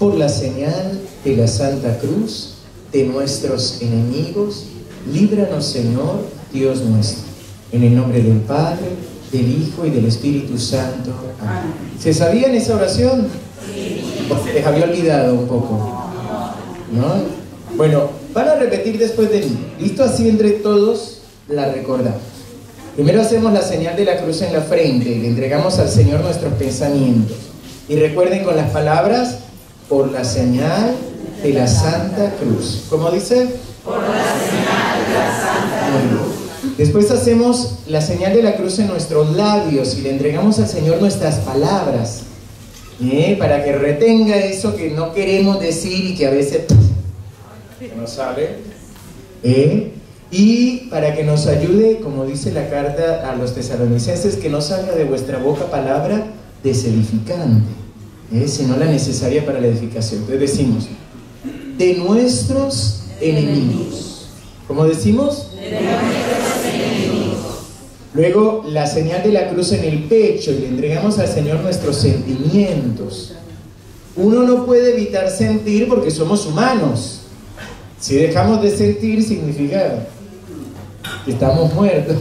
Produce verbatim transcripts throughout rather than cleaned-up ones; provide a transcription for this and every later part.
por la señal de la Santa Cruz de nuestros enemigos, líbranos, Señor, Dios nuestro. En el nombre del Padre, del Hijo y del Espíritu Santo. Amén. ¿Se sabían esa oración? ¿O se les había olvidado un poco? ¿No? Bueno, van a repetir después de mí. ¿Listo? Así entre todos la recordamos. Primero hacemos la señal de la cruz en la frente y le entregamos al Señor nuestros pensamientos. Y recuerden con las palabras, por la señal de la Santa Cruz. ¿Cómo dice? Por la señal de la Santa Cruz. Después hacemos la señal de la cruz en nuestros labios y le entregamos al Señor nuestras palabras, ¿eh? Para que retenga eso que no queremos decir y que a veces no sale, ¿eh? Y para que nos ayude, como dice la carta a los tesalonicenses, que no salga de vuestra boca palabra desedificante, ¿eh? Sino la necesaria para la edificación. Entonces decimos, de nuestros enemigos. ¿Cómo decimos? De nuestros enemigos. Luego la señal de la cruz en el pecho y le entregamos al Señor nuestros sentimientos. Uno no puede evitar sentir porque somos humanos. Si dejamos de sentir significa que estamos muertos.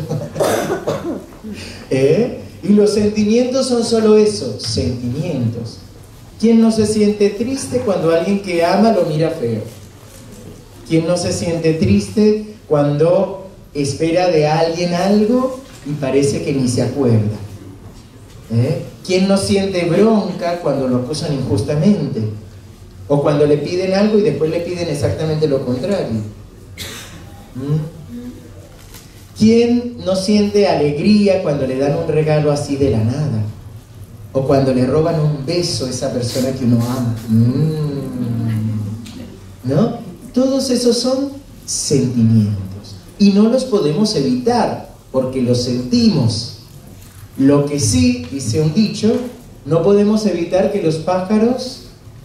¿Eh? Y los sentimientos son solo eso, sentimientos. ¿Quién no se siente triste cuando alguien que ama lo mira feo? ¿Quién no se siente triste cuando espera de alguien algo y parece que ni se acuerda? ¿Eh? ¿Quién no siente bronca cuando lo acusan injustamente? O cuando le piden algo y después le piden exactamente lo contrario. ¿Mm? ¿Quién no siente alegría cuando le dan un regalo así de la nada? O cuando le roban un beso a esa persona que uno ama. ¿Mm? ¿No? Todos esos son sentimientos y no los podemos evitar porque los sentimos. Lo que sí, dice un dicho, no podemos evitar que los pájaros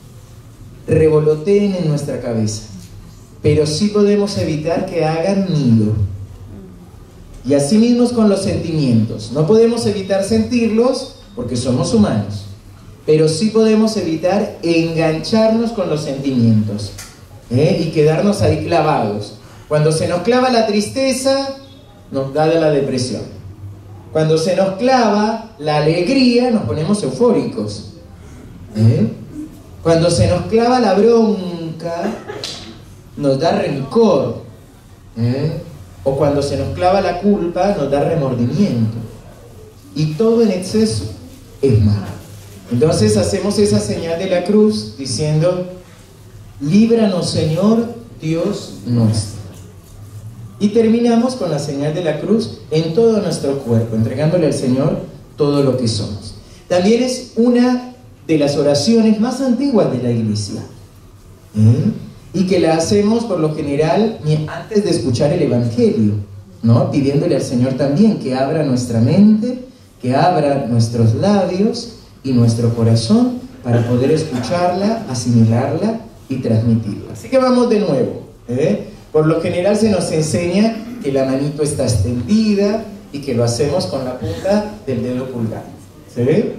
revoloteen en nuestra cabeza, pero sí podemos evitar que hagan nido. Y así mismo con los sentimientos. No podemos evitar sentirlos porque somos humanos, pero sí podemos evitar engancharnos con los sentimientos. ¿Eh? Y quedarnos ahí clavados. Cuando se nos clava la tristeza, nos da la depresión. Cuando se nos clava la alegría, nos ponemos eufóricos. ¿Eh? Cuando se nos clava la bronca, nos da rencor. ¿Eh? O cuando se nos clava la culpa, nos da remordimiento. Y todo en exceso es malo. Entonces hacemos esa señal de la cruz diciendo, líbranos, Señor, Dios nuestro. Y terminamos con la señal de la cruz en todo nuestro cuerpo, entregándole al Señor todo lo que somos. También es una de las oraciones más antiguas de la Iglesia, ¿eh? Y que la hacemos por lo general antes de escuchar el Evangelio, ¿no? Pidiéndole al Señor también que abra nuestra mente, que abra nuestros labios y nuestro corazón para poder escucharla, asimilarla y transmitirla. Así que vamos de nuevo, ¿eh? Por lo general se nos enseña que la manito está extendida y que lo hacemos con la punta del dedo pulgar. ¿Se ve?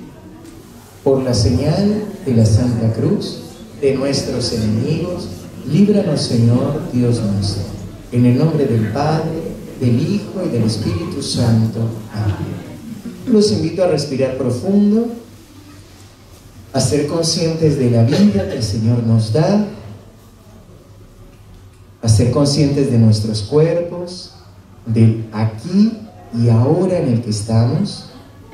Por la señal de la Santa Cruz de nuestros enemigos, líbranos, Señor, Dios nuestro. En el nombre del Padre, del Hijo y del Espíritu Santo. Amén. Los invito a respirar profundo, a ser conscientes de la vida que el Señor nos da, a ser conscientes de nuestros cuerpos, del aquí y ahora en el que estamos,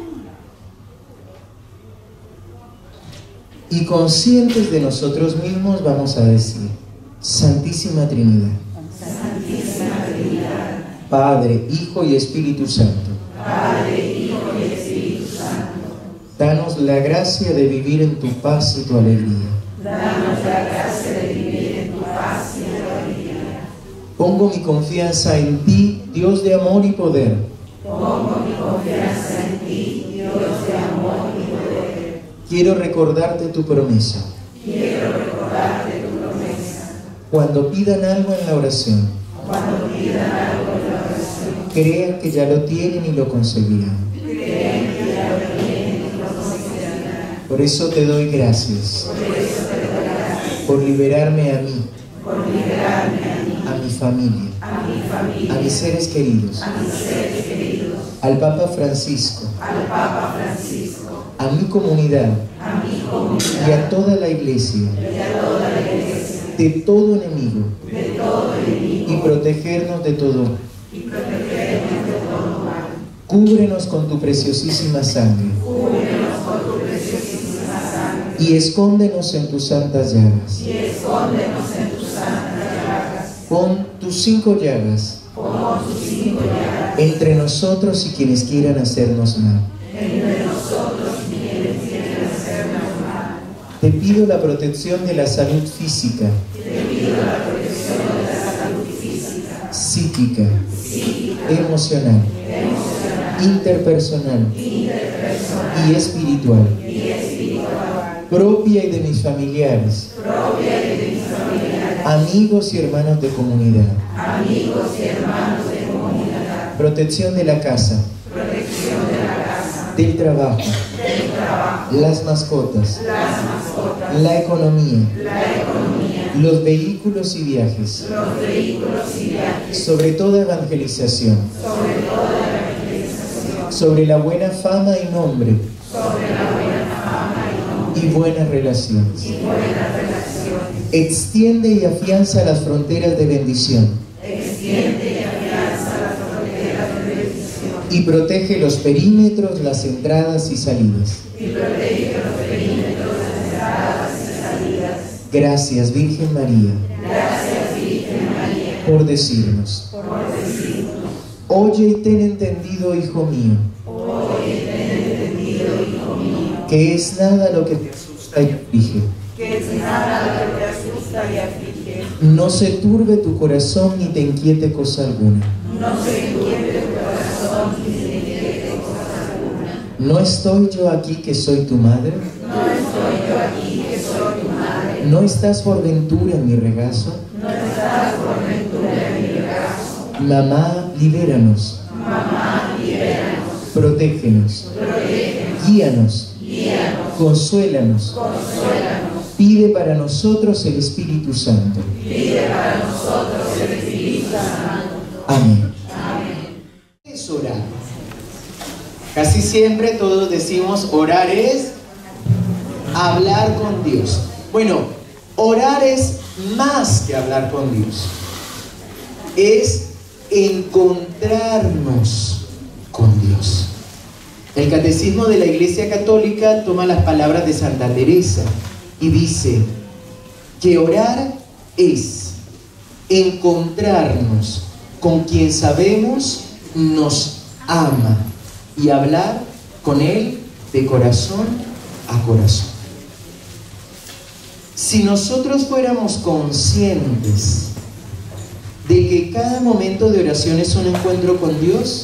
y conscientes de nosotros mismos vamos a decir, Santísima Trinidad, Santísima Trinidad, Padre, Hijo y Espíritu Santo, Padre, Hijo y Espíritu Santo, danos la gracia de vivir en tu paz y tu alegría. Danos la gracia de vivir en tu paz y en tu alegría. Pongo mi confianza en ti, Dios de amor y poder. Pongo mi confianza en ti, Dios de amor y poder. Quiero recordarte tu promesa. Quiero recordarte tu promesa. Cuando pidan algo en la oración, Cuando pidan algo en la oración, crean que ya lo tienen y lo conseguirán. crean que ya lo tienen y lo conseguirán. Por eso te doy gracias. Por eso te doy por liberarme a mí, por liberarme a mí, a mi familia, a mi familia, a mis seres queridos, a mis seres queridos, al Papa Francisco, al Papa Francisco, a mi comunidad a mi comunidad y a toda la Iglesia y a toda la Iglesia, de todo enemigo, de todo enemigo, y protegernos de todo. y protegernos de todo mal. Cúbrenos con tu preciosísima sangre Cúbrenos con tu preciosísima sangre y escóndenos en tus santas llagas. y escóndenos en tus santas llagas. Pon tus cinco llagas Pon tus cinco llagas entre nosotros y quienes quieran hacernos mal. entre nosotros y quienes quieren hacernos mal. Te pido la protección de la salud física, Te pido la protección de la salud física, psíquica, psíquica, emocional, emocional, interpersonal interpersonal y espiritual, y espiritual, propia y de mis familiares, propia y de mis familiares, amigos y hermanos de comunidad. amigos y hermanos de comunidad, Protección de la casa, protección de la casa, del trabajo, del trabajo, las mascotas, las mascotas, la economía, la economía, los vehículos y viajes, los vehículos y viajes, sobre toda evangelización, sobre toda la evangelización, sobre la buena fama y nombre sobre la buena fama y nombre y buenas relaciones. y buenas relaciones. Extiende y afianza las fronteras de bendición Extiende y afianza las fronteras de bendición y protege los perímetros, las entradas y salidas. y protege los perímetros, las entradas y salidas. Gracias, Virgen María, Gracias, Virgen María, por decirnos: por decirnos: oye y ten entendido, hijo mío, oye, ten entendido, hijo mío, que es nada lo que te asusta y aflige. que es nada lo que te asusta y aflige. No se turbe tu corazón ni te inquiete cosa alguna. No se inquiete tu corazón ni se inquiete cosa alguna. ¿No estoy yo aquí que soy tu madre? No estoy yo aquí que soy tu madre. ¿No estás por ventura en mi regazo? No estás por ventura en mi regazo. Mamá, libéranos, Mamá, libéranos, protégenos, protégenos, guíanos, guíanos, consuélanos, consuélanos. pide para nosotros el Espíritu Santo. Pide para nosotros el Espíritu Santo. Amén. Amén. ¿Qué es orar? Casi siempre todos decimos orar es hablar con Dios. Bueno, orar es más que hablar con Dios. Es encontrarnos con Dios. El Catecismo de la Iglesia Católica toma las palabras de Santa Teresa y dice que orar es encontrarnos con quien sabemos nos ama y hablar con Él de corazón a corazón. Si nosotros fuéramos conscientes de que cada momento de oración es un encuentro con Dios,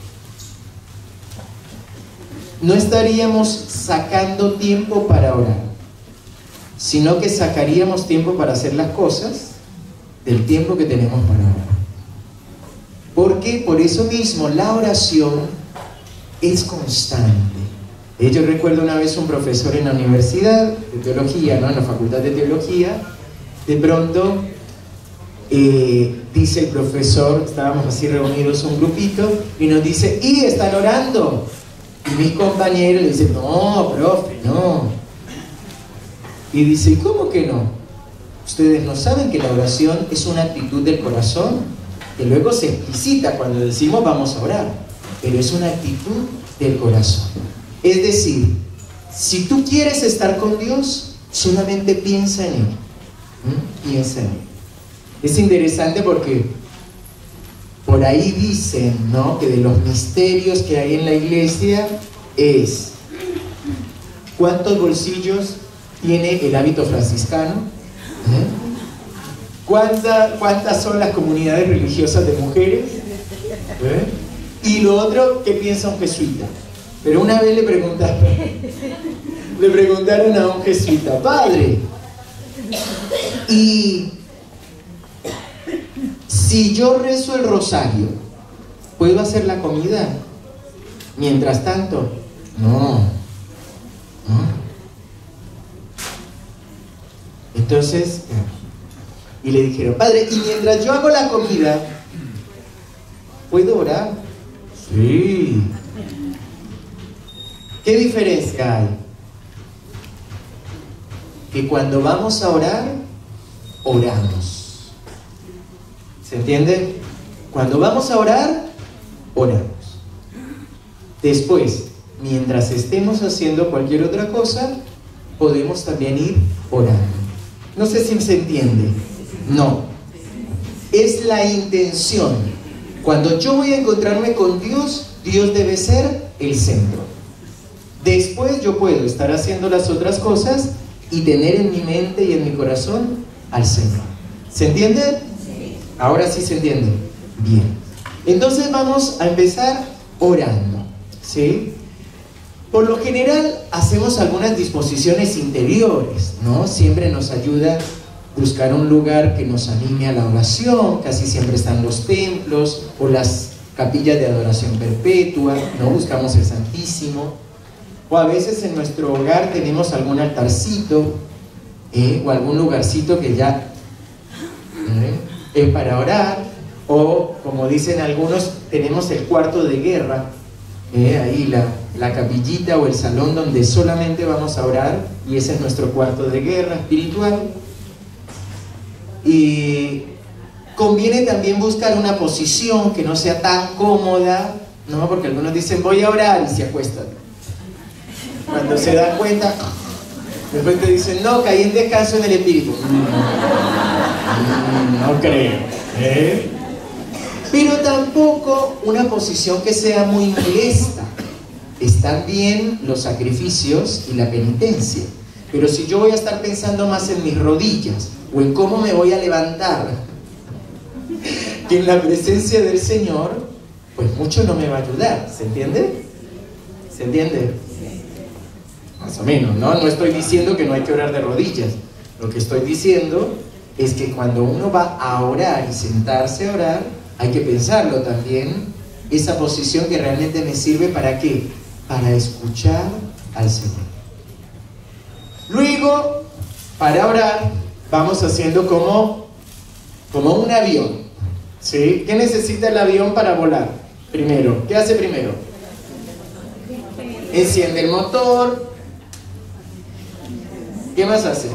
no estaríamos sacando tiempo para orar, sino que sacaríamos tiempo para hacer las cosas del tiempo que tenemos para orar. Porque por eso mismo la oración es constante. Yo recuerdo una vez un profesor en la universidad de teología, ¿no? En la facultad de teología, de pronto eh, dice el profesor, estábamos así reunidos un grupito, y nos dice: ¿y están orando? Y mis compañeros le dicen: no, profe, no. Y dice: ¿cómo que no? Ustedes no saben que la oración es una actitud del corazón, que luego se explicita cuando decimos vamos a orar, pero es una actitud del corazón. Es decir, si tú quieres estar con Dios, solamente piensa en Él. ¿Mm? Piensa en Él. Es interesante porque por ahí dicen, ¿no?, que de los misterios que hay en la iglesia es: ¿cuántos bolsillos tiene el hábito franciscano? ¿Eh? ¿Cuánta, ¿Cuántas son las comunidades religiosas de mujeres? ¿Eh? Y lo otro, ¿qué piensa un jesuita? Pero una vez le preguntaron, le preguntaron a un jesuita: padre, y si yo rezo el rosario, ¿puedo hacer la comida mientras tanto? No, no. Entonces, y le dijeron, padre, y mientras yo hago la comida, ¿puedo orar? Sí. ¿Qué diferencia hay? Que cuando vamos a orar, oramos. ¿Se entiende? Cuando vamos a orar, oramos. Después, mientras estemos haciendo cualquier otra cosa, podemos también ir orando. No sé si se entiende. No. Es la intención. Cuando yo voy a encontrarme con Dios, Dios debe ser el centro. Después yo puedo estar haciendo las otras cosas y tener en mi mente y en mi corazón al Señor. ¿Se entiende? Sí. Ahora sí se entiende. Bien. Entonces vamos a empezar orando, ¿sí? Por lo general hacemos algunas disposiciones interiores, ¿no? Siempre nos ayuda buscar un lugar que nos anime a la oración. Casi siempre están los templos o las capillas de adoración perpetua, ¿no? Buscamos el Santísimo. O a veces en nuestro hogar tenemos algún altarcito, ¿eh? O algún lugarcito que ya ¿eh? es para orar. O como dicen algunos, tenemos el cuarto de guerra, ¿eh? Ahí la, la capillita o el salón donde solamente vamos a orar, y ese es nuestro cuarto de guerra espiritual. Y conviene también buscar una posición que no sea tan cómoda, ¿no? Porque algunos dicen voy a orar y se acuestan. Cuando se dan cuenta, después te dicen no, caí en descanso en el espíritu. No creo, ¿eh? Pero tampoco una posición que sea muy molesta. Están bien los sacrificios y la penitencia, pero si yo voy a estar pensando más en mis rodillas o en cómo me voy a levantar que en la presencia del Señor, pues mucho no me va a ayudar. ¿Se entiende? ¿Se entiende? Más o menos, ¿no? No estoy diciendo que no hay que orar de rodillas. Lo que estoy diciendo es que cuando uno va a orar y sentarse a orar, hay que pensarlo también, esa posición que realmente me sirve ¿para qué? Para escuchar al Señor. Luego, para orar, vamos haciendo como, como un avión, ¿sí? ¿Qué necesita el avión para volar? Primero, ¿qué hace primero? Enciende el motor. ¿Qué más hace?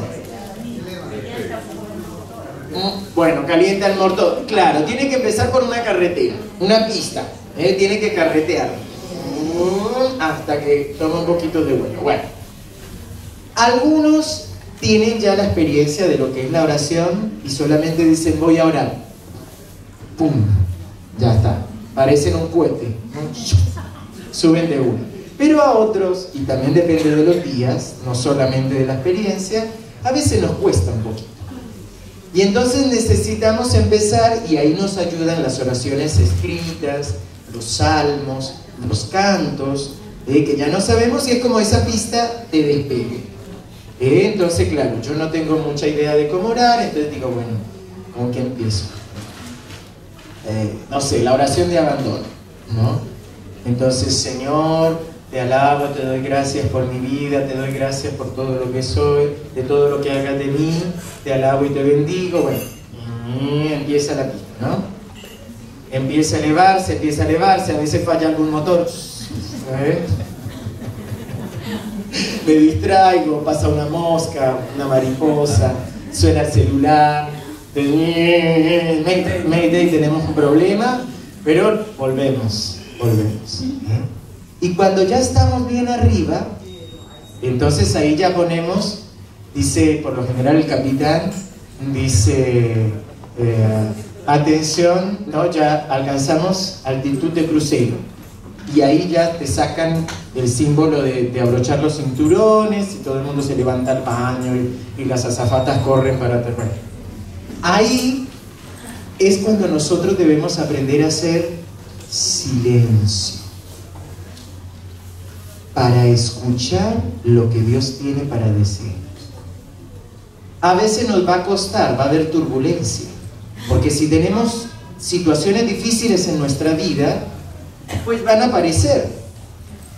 Bueno, calienta el motor. Claro, tiene que empezar por una carretera, una pista, ¿eh? Tiene que carretear hasta que toma un poquito de vuelo. Bueno, algunos tienen ya la experiencia de lo que es la oración y solamente dicen voy a orar. ¡Pum! Ya está. Parecen un cohete, ¿no? Suben de uno. Pero a otros, y también depende de los días, no solamente de la experiencia, a veces nos cuesta un poquito. Y entonces necesitamos empezar, y ahí nos ayudan las oraciones escritas, los salmos, los cantos, eh, que ya no sabemos si es como esa pista de despegue. Eh, entonces, claro, yo no tengo mucha idea de cómo orar, entonces digo, bueno, ¿con qué empiezo? Eh, no sé, la oración de abandono, ¿no? Entonces, Señor, te alabo, te doy gracias por mi vida, te doy gracias por todo lo que soy, de todo lo que hagas de mí, te alabo y te bendigo. Bueno, y empieza la pista, ¿no? Empieza a elevarse, empieza a elevarse, a veces falla algún motor, ¿eh? Me distraigo, pasa una mosca, una mariposa, suena el celular, Mayday, Mayday, tenemos un problema, pero volvemos, volvemos, ¿eh? Y cuando ya estamos bien arriba, entonces ahí ya ponemos, dice, por lo general el capitán dice, eh, atención, ¿no? Ya alcanzamos altitud de crucero. Y ahí ya te sacan el símbolo de, de abrochar los cinturones y todo el mundo se levanta al baño y, y las azafatas corren para aterrar. Ahí es cuando nosotros debemos aprender a hacer silencio para escuchar lo que Dios tiene para decirnos. A veces nos va a costar, va a haber turbulencia, porque si tenemos situaciones difíciles en nuestra vida, pues van a aparecer.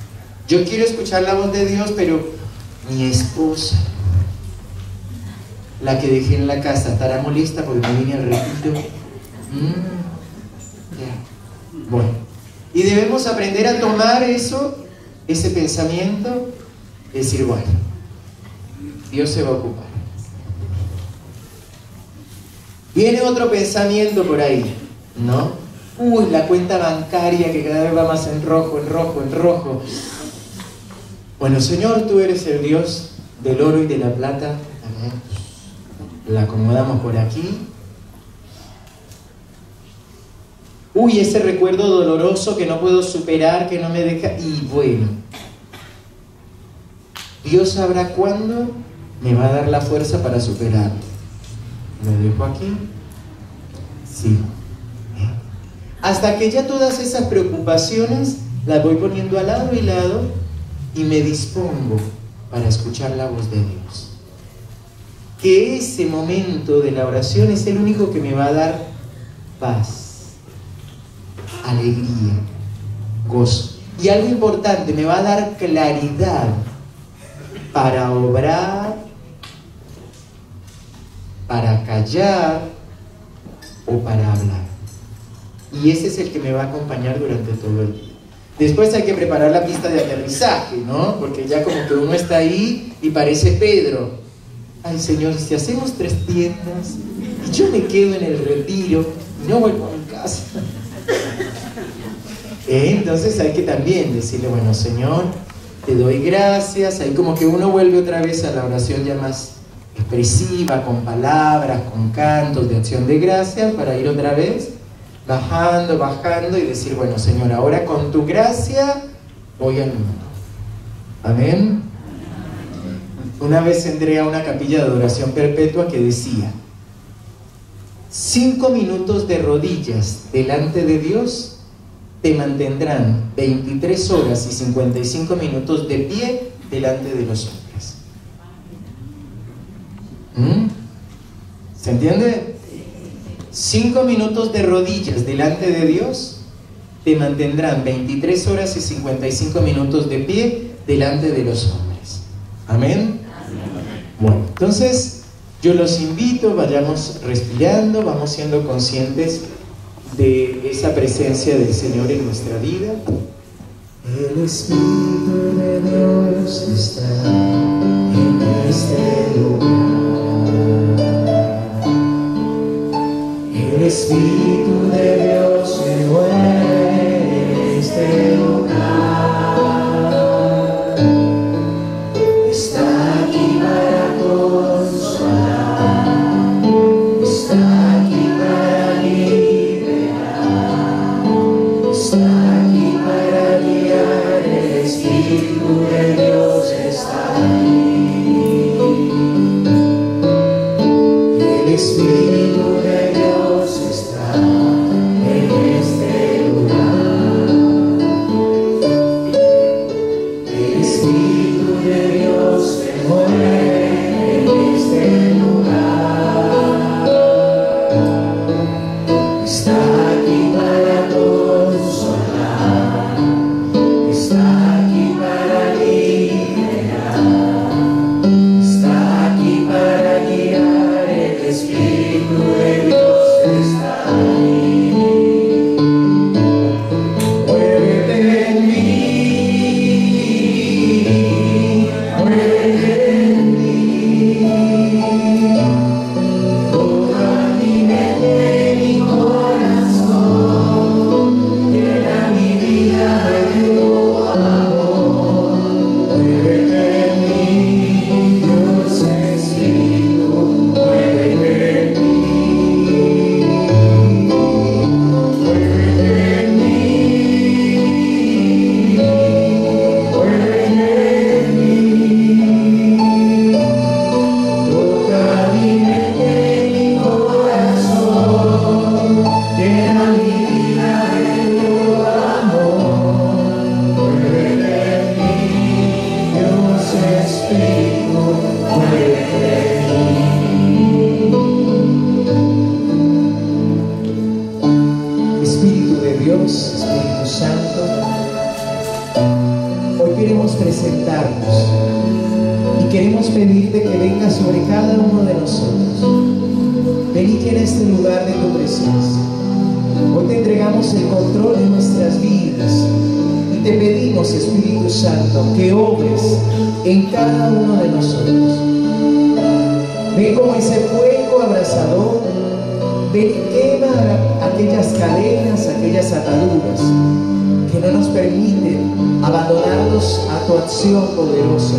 Yo quiero escuchar la voz de Dios, pero mi esposa, la que dejé en la casa estará molesta porque me vine al retiro. Mm, ya. Bueno, y debemos aprender a tomar eso, ese pensamiento, y decir, bueno, Dios se va a ocupar. Viene otro pensamiento por ahí, ¿no? Uy, la cuenta bancaria que cada vez va más en rojo, en rojo, en rojo. Bueno, Señor, tú eres el Dios del oro y de la plata. La acomodamos por aquí. Uy, ese recuerdo doloroso que no puedo superar, que no me deja... Y bueno, Dios sabrá cuándo me va a dar la fuerza para superarlo. ¿Lo dejo aquí? Sí. Hasta que ya todas esas preocupaciones las voy poniendo al lado y lado y me dispongo para escuchar la voz de Dios. Que ese momento de la oración es el único que me va a dar paz, alegría, gozo. Y algo importante, me va a dar claridad para obrar, para callar o para hablar. Y ese es el que me va a acompañar durante todo el día. Después hay que preparar la pista de aterrizaje, ¿no? Porque ya como que uno está ahí y parece Pedro. Ay, Señor, si hacemos tres tiendas y yo me quedo en el retiro y no vuelvo a mi casa. ¿Eh? Entonces hay que también decirle, bueno, Señor, te doy gracias. Ahí como que uno vuelve otra vez a la oración ya más expresiva, con palabras, con cantos de acción de gracias, para ir otra vez bajando, bajando y decir, bueno, Señor, ahora con tu gracia voy al mundo. Amén. Una vez entré a una capilla de oración perpetua que decía, cinco minutos de rodillas delante de Dios te mantendrán veintitrés horas y cincuenta y cinco minutos de pie delante de los hombres. ¿Mm? ¿Se entiende? Cinco minutos de rodillas delante de Dios te mantendrán veintitrés horas y cincuenta y cinco minutos de pie delante de los hombres. ¿Amén? Bueno, entonces yo los invito, vayamos respirando, vamos siendo conscientes de esa presencia del Señor en nuestra vida. El Espíritu de Dios está en este lugar. El Espíritu de Dios se mueve en este lugar. Está aquí para consolar, está aquí para liberar, está aquí para guiar. El Espíritu de Dios está aquí. El Espíritu de Dios está en este lugar. El Espíritu de Dios se mueve en este lugar. Está aquí para consolar, está aquí para liberar, está aquí para guiar. El Espíritu de Dios está ahí. Muévete en mí, muévete en mí. Toca mi mente, mi corazón, llena mi vida de tu amor. Muévete en mí, Dios Espíritu, muévete en mí. Muévete en mí, muévete en mí. Toca queremos pedirte que venga sobre cada uno de nosotros. Ven y llena este lugar de tu presencia. Hoy te entregamos el control de nuestras vidas y te pedimos, Espíritu Santo, que obres en cada uno de nosotros. Ven como ese fuego abrasador, ven y quema aquellas cadenas, aquellas ataduras que no nos permiten abandonarnos a tu acción poderosa.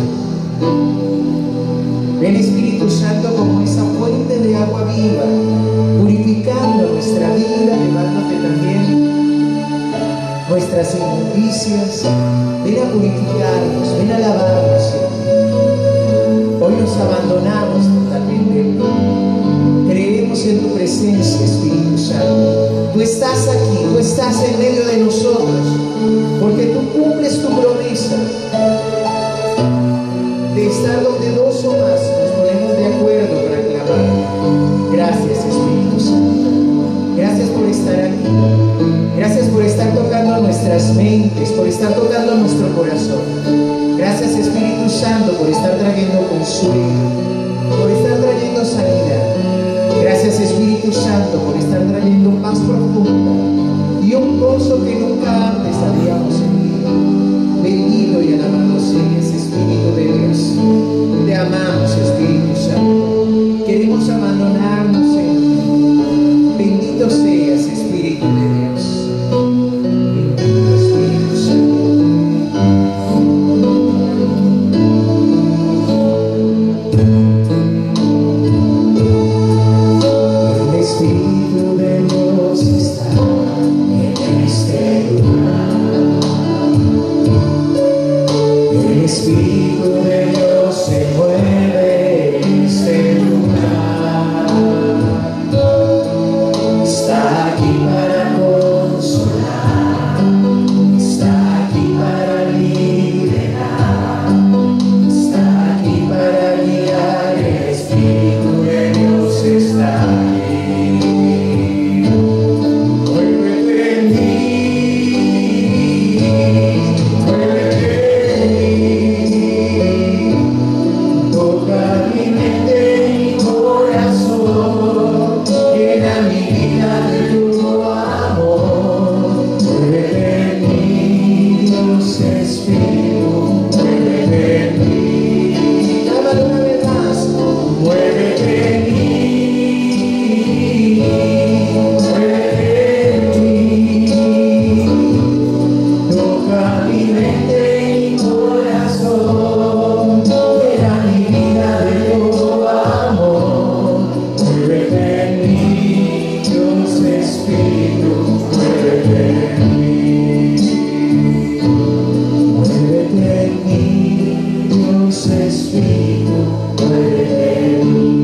Ven, Espíritu Santo, como esa fuente de agua viva, purificando nuestra vida, llevándote también nuestras injusticias. Ven a purificarnos, ven a lavarnos, Señor. Hoy nos abandonamos totalmente en ti. Creemos en tu presencia, Espíritu Santo. Tú estás aquí, tú estás en medio de nosotros, porque tú cumples tu promesa de estar donde dos o más nos ponemos de acuerdo para clamar. Gracias, Espíritu Santo. Gracias por estar aquí. Gracias por estar tocando nuestras mentes, por estar tocando nuestro corazón. Gracias, Espíritu Santo, por estar trayendo consuelo, por estar trayendo sanidad. Gracias, Espíritu Santo, por estar trayendo paz profunda y un gozo que nunca antes habíamos sentido. Bendito y alabado seas, Espíritu de Dios. Te amamos, Espíritu Santo. Queremos abandonarnos en ti. Bendito seas, Espíritu de Dios. Bendito Espíritu Santo. El Espíritu de Dios está en este lugar. El Espíritu de Dios se mueve en este lugar. Está aquí para consolar, está aquí para liberar, está aquí para guiar. El Espíritu de Dios está aquí. Muévete en mí, muévete en mí. Toca mi mente, mi corazón, llena mi vida de tu amor. Muévete en mí, Dios Espíritu, muévete en mí. Llámalo una vez más. Muévete en mí, muévete en mí. Toca mi mente, mi corazón, llena mi vida de tu amor. Muévete en mí, Dios Espíritu, muévete en mí. Muévete en mí, Dios Espíritu, muévete en mí.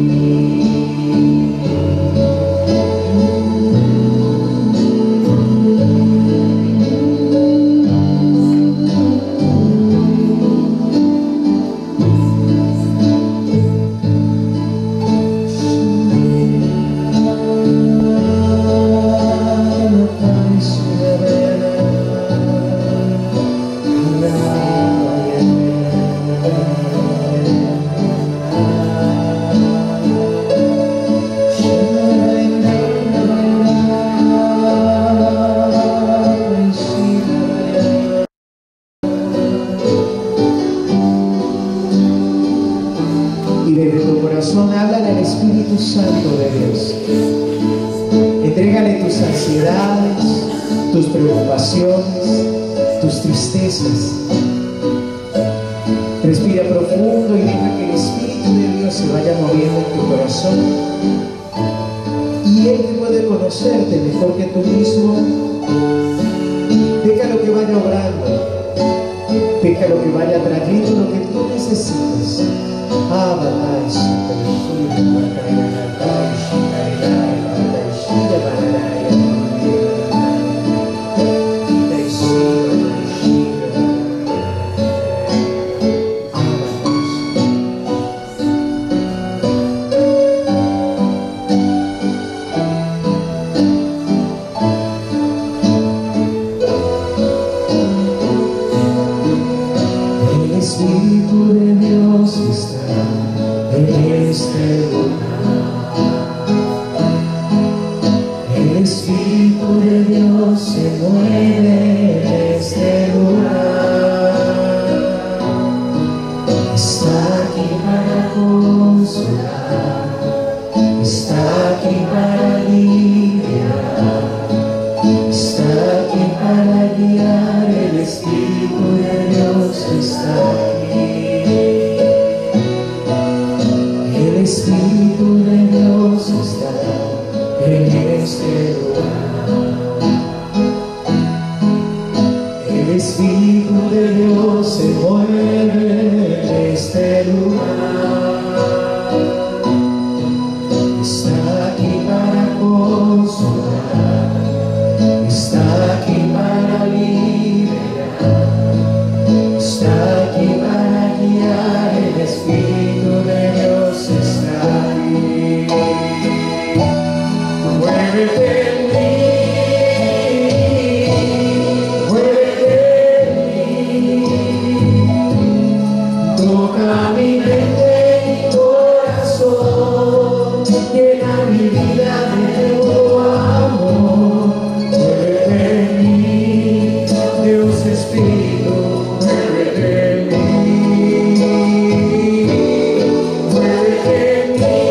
Y desde tu corazón háblale al Espíritu Santo de Dios. Entrégale tus ansiedades, tus preocupaciones, tus tristezas. Respira profundo y deja que el Espíritu de Dios se vaya moviendo en tu corazón. Y Él que puede conocerte mejor que tú mismo. Déjalo que vaya obrando. Déjalo que vaya trayendo lo que tú necesitas. El Espíritu de Dios está este lugar. El Espíritu de Dios se mueve en este lugar. Está aquí para consolar, está aquí para liberar, está aquí para guiar. El Espíritu de Dios está aquí. El Espíritu de Dios está en este lugar. El Espíritu de Dios se mueve en este lugar. Está aquí para consolar, está aquí para liberar, está aquí para guiar. El Espíritu de Dios está aquí. Muévete en mí, muévete en mí, toca mi mente, mi corazón, llena mi vida de tu amor. Muévete en mí, Dios Espíritu, muévete en mí, muévete en mí.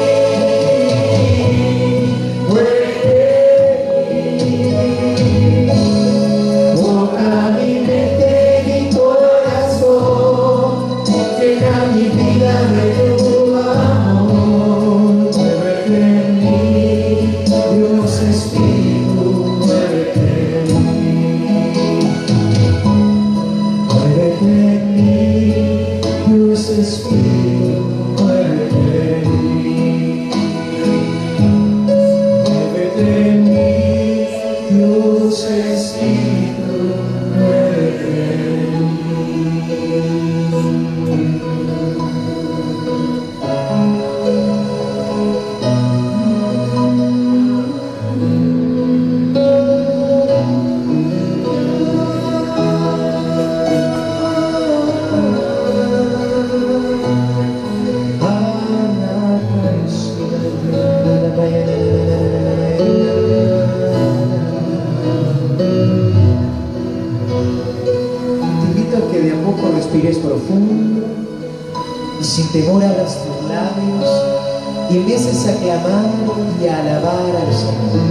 Profundo y sin temor abras tus labios y empieces a clamar y a alabar al Señor.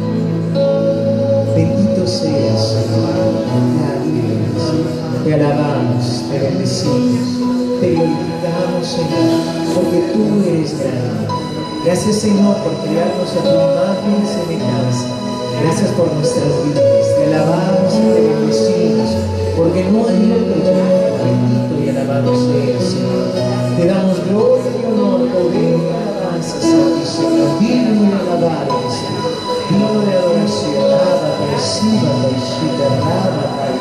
Bendito seas, Señor. Te alabamos, te bendecimos, te glorificamos, Señor, porque tú eres grande. Gracias, Señor, por crearnos a tu imagen y semejanza. Gracias por nuestras vidas. Te alabamos y te bendecimos, porque no hay otro. Bendito y alabado sea, Señor. Te damos gloria y honor, poder y alabanza, Santo Señor. Digno y alabado, Señor. Digno de adoración. Abba, reciba, reciba, Abba,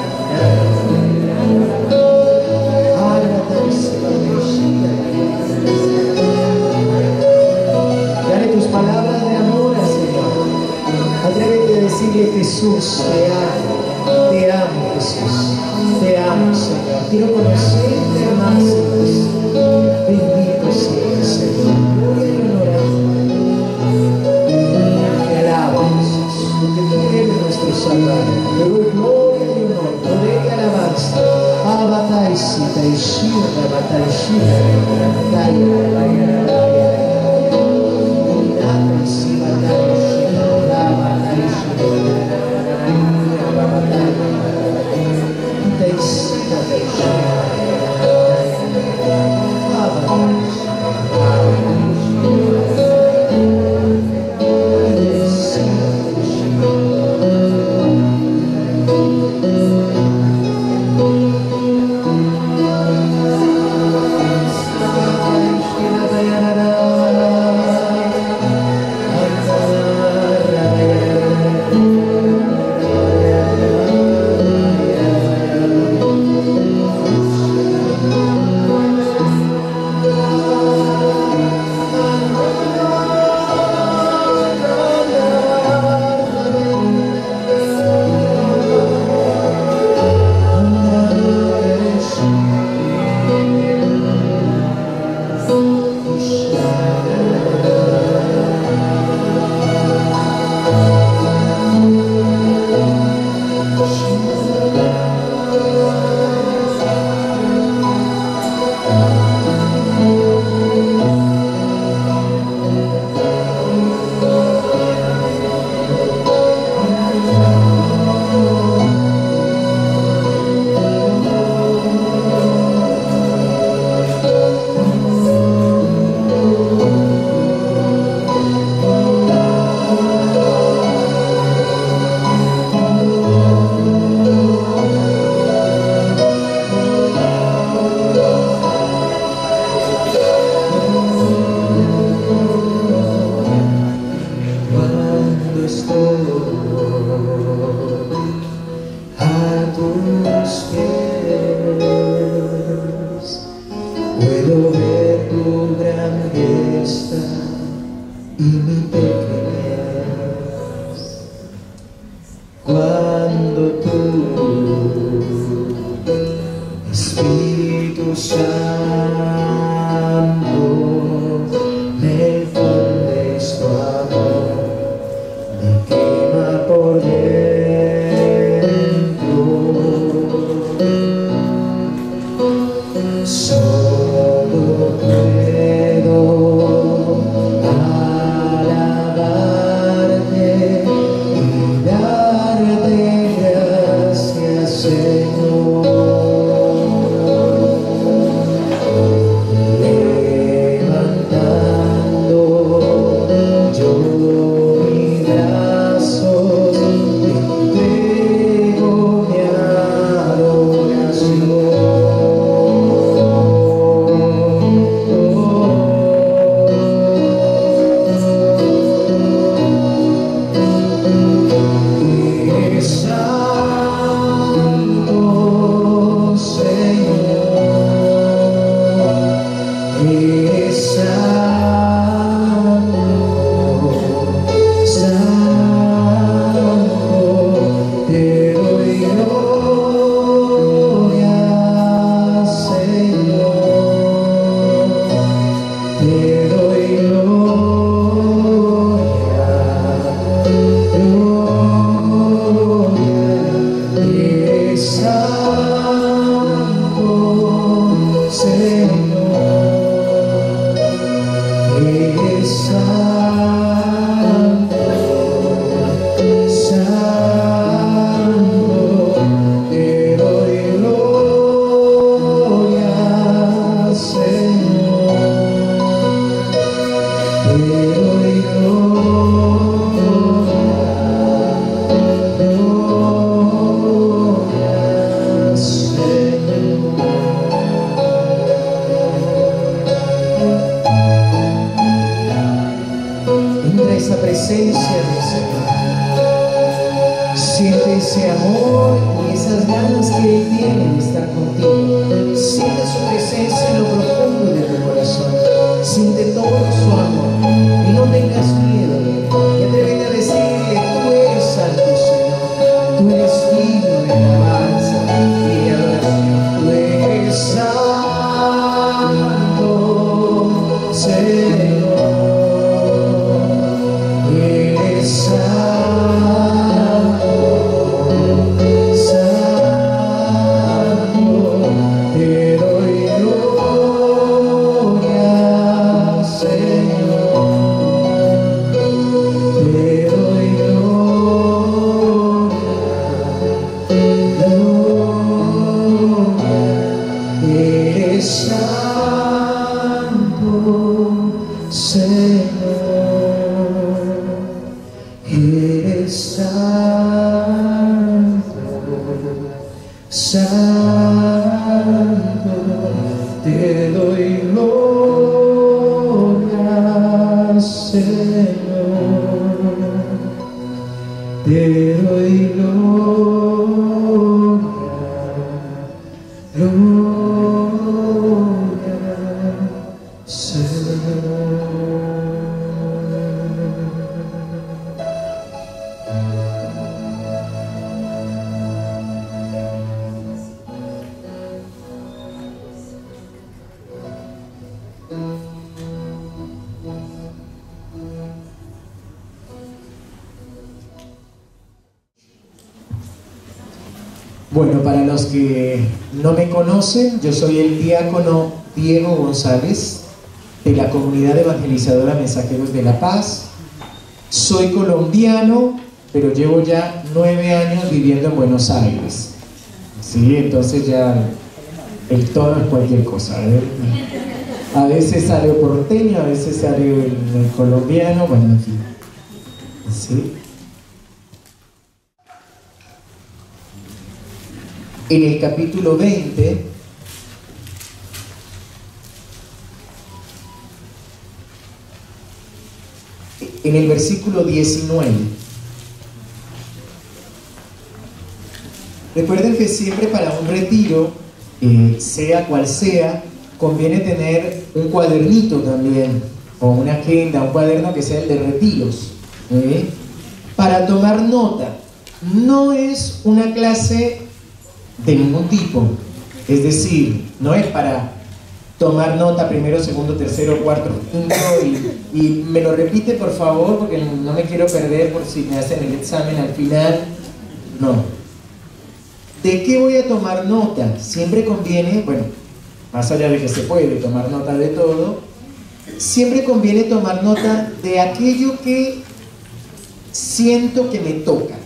dale tus palabras de amor al Señor. Atrévete a decirle: Jesús, te amo, te amo, Jesús, te amo, Señor. Quiero conocerte más, Jesús. Bendito seas, Señor. Gloria y honor a ti. Te alabo, Jesús, porque tú eres nuestro Salvador. Te doy gloria y honor, poder y alabanza. Abataisita y shira, bataishira, bataishira. Thank you. respuesta y mi pequeñez. Cuando tú, Espíritu Santo, me fundes tu amor, me quema por dentro. Solo puedo alabarte y darte gracias, Señor. Levantando yo mis brazos, entrego mi adoración. Eres santo, Señor, eres santo, santo, te doy gloria, Señor, te doy gloria, gloria, eres santo, Señor, eres santo, santo, te doy gloria, Señor, te doy gloria, gloria, Señor. Entra esa presencia del Señor. Siente ese amor y esas ganas que Él tiene de estar contigo. Siente su presencia en lo profundo de tu corazón. Siente todo su amor. Y no tengas miedo. Y atrévete a decirle: tú eres santo, Señor. Tú eres digno de alabanza y de adoración. Tú eres santo, Señor. Eres santo, santo, te doy gloria, Señor, te doy gloria, gloria, eres santo, Señor, eres santo, santo, te doy gloria, Señor, te doy gloria, gloria, Señor. Bueno, para los que no me conocen, yo soy el diácono Diego González, de la Comunidad Evangelizadora Mensajeros de la Paz. Soy colombiano, pero llevo ya nueve años viviendo en Buenos Aires. Sí, entonces ya el tono es cualquier cosa, ¿eh? A veces sale porteño, a veces sale el, el colombiano, bueno, en fin. ¿Sí? En el capítulo veinte, en el versículo diecinueve, recuerden que siempre para un retiro, eh, sea cual sea, conviene tener un cuadernito también, o una agenda, un cuaderno que sea el de retiros, ¿eh? Para tomar nota. No es una clase de ningún tipo, es decir, no es para tomar nota primero, segundo, tercero, cuarto, quinto y, y me lo repite por favor porque no me quiero perder por si me hacen el examen al final. No. ¿De qué voy a tomar nota? Siempre conviene, bueno, más allá de que se puede tomar nota de todo, siempre conviene tomar nota de aquello que siento que me toca,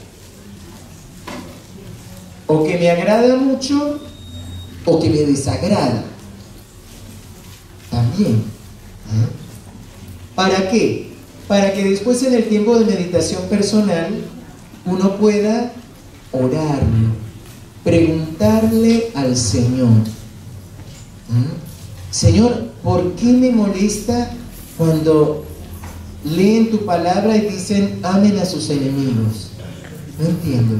o que me agrada mucho, o que me desagrada. También. ¿Eh? ¿Para qué? Para que después en el tiempo de meditación personal uno pueda orarlo, preguntarle al Señor. ¿Eh? Señor, ¿por qué me molesta cuando leen tu palabra y dicen amen a sus enemigos? No entiendo.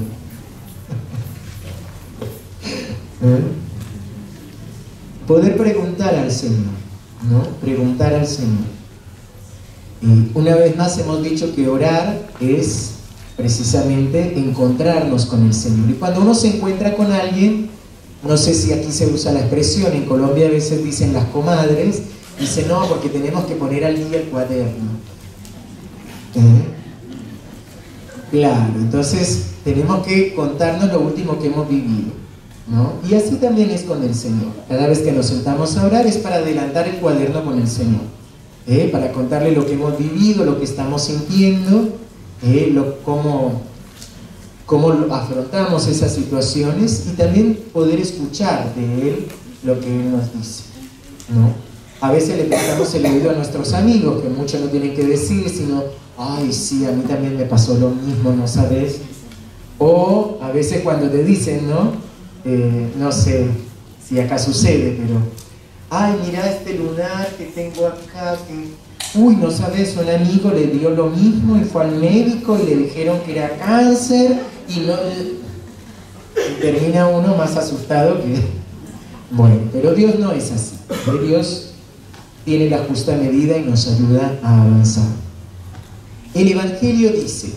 ¿Eh? Poder preguntar al Señor, ¿no? Preguntar al Señor. Y una vez más hemos dicho que orar es precisamente encontrarnos con el Señor. Y cuando uno se encuentra con alguien, no sé si aquí se usa la expresión, en Colombia a veces dicen las comadres, dicen no, porque tenemos que poner al día el cuaderno. ¿Eh? Claro, entonces tenemos que contarnos lo último que hemos vivido, ¿no? Y así también es con el Señor. Cada vez que nos sentamos a orar es para adelantar el cuaderno con el Señor, ¿eh? Para contarle lo que hemos vivido, lo que estamos sintiendo, ¿eh? lo, cómo, cómo afrontamos esas situaciones y también poder escuchar de Él lo que Él nos dice, ¿no? A veces le prestamos el oído a nuestros amigos, que muchos no tienen que decir, sino, ay, sí, a mí también me pasó lo mismo, ¿no sabes? O a veces cuando te dicen, ¿no? Eh, no sé si acá sucede, pero, ay, mira este lunar que tengo acá, que, uy, no sabes, un amigo le dio lo mismo y fue al médico y le dijeron que era cáncer y no... Y termina uno más asustado que... Bueno, pero Dios no es así. Dios tiene la justa medida y nos ayuda a avanzar. El Evangelio dice: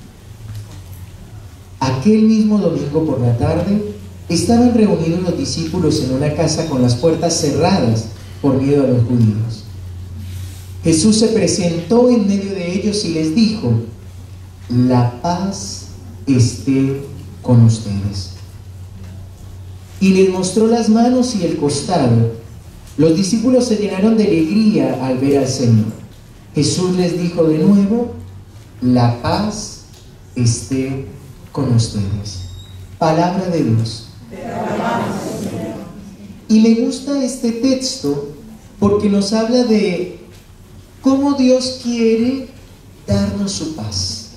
aquel mismo domingo por la tarde estaban reunidos los discípulos en una casa con las puertas cerradas por miedo a los judíos. Jesús se presentó en medio de ellos y les dijo: la paz esté con ustedes. Y les mostró las manos y el costado. Los discípulos se llenaron de alegría al ver al Señor. Jesús les dijo de nuevo: la paz esté con ustedes. Palabra de Dios. Y me gusta este texto porque nos habla de cómo Dios quiere darnos su paz.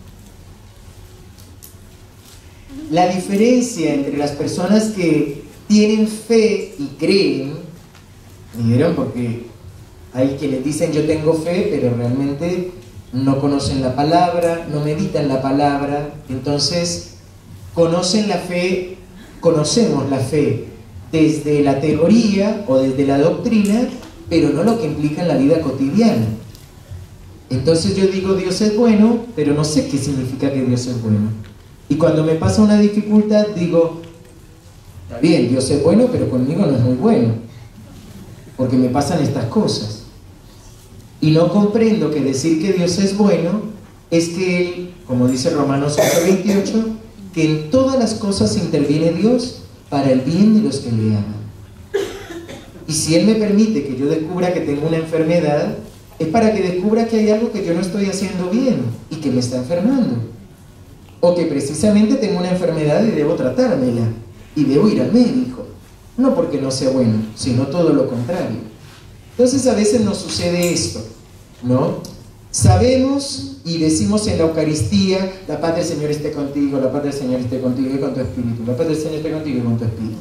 La diferencia entre las personas que tienen fe y creen, ¿vieron? Porque hay quienes dicen yo tengo fe, pero realmente no conocen la palabra, no meditan la palabra. Entonces conocen la fe, conocemos la fe desde la teoría o desde la doctrina, pero no lo que implica en la vida cotidiana. Entonces yo digo Dios es bueno, pero no sé qué significa que Dios es bueno. Y cuando me pasa una dificultad digo, está bien, Dios es bueno, pero conmigo no es muy bueno, porque me pasan estas cosas. Y no comprendo que decir que Dios es bueno es que Él, como dice Romanos ocho veintiocho, que en todas las cosas interviene Dios para el bien de los que le aman. Y si Él me permite que yo descubra que tengo una enfermedad, es para que descubra que hay algo que yo no estoy haciendo bien y que me está enfermando. O que precisamente tengo una enfermedad y debo tratármela y debo ir al médico. No porque no sea bueno, sino todo lo contrario. Entonces a veces nos sucede esto, ¿no? Sabemos y decimos en la Eucaristía: la paz del Señor esté contigo, la paz del Señor esté contigo y con tu espíritu, la paz del Señor esté contigo y con tu espíritu.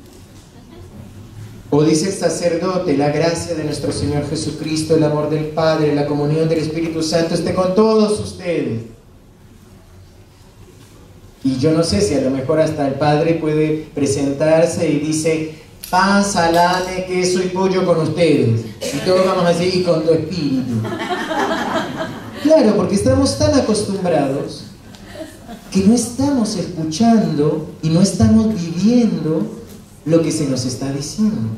O dice el sacerdote: la gracia de nuestro Señor Jesucristo, el amor del Padre, la comunión del Espíritu Santo esté con todos ustedes. Y yo no sé si a lo mejor hasta el Padre puede presentarse y dice: pan, salame, queso y pollo con ustedes. Y todos vamos a decir, y con tu espíritu. Claro, porque estamos tan acostumbrados que no estamos escuchando y no estamos viviendo lo que se nos está diciendo.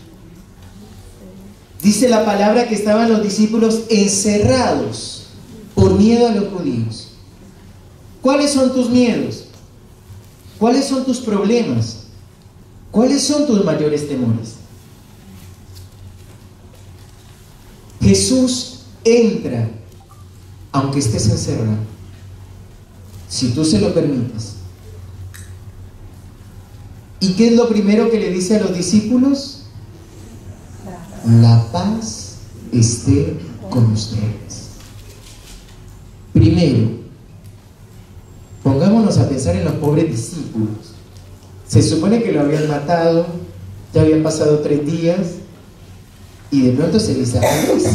Dice la palabra que estaban los discípulos encerrados por miedo a los judíos. ¿Cuáles son tus miedos? ¿Cuáles son tus problemas? ¿Cuáles son tus mayores temores? Jesús entra, aunque estés encerrado, si tú se lo permites. ¿Y qué es lo primero que le dice a los discípulos? La paz esté con ustedes. Primero, pongámonos a pensar en los pobres discípulos. Se supone que lo habían matado, ya habían pasado tres días y de pronto se les aparece.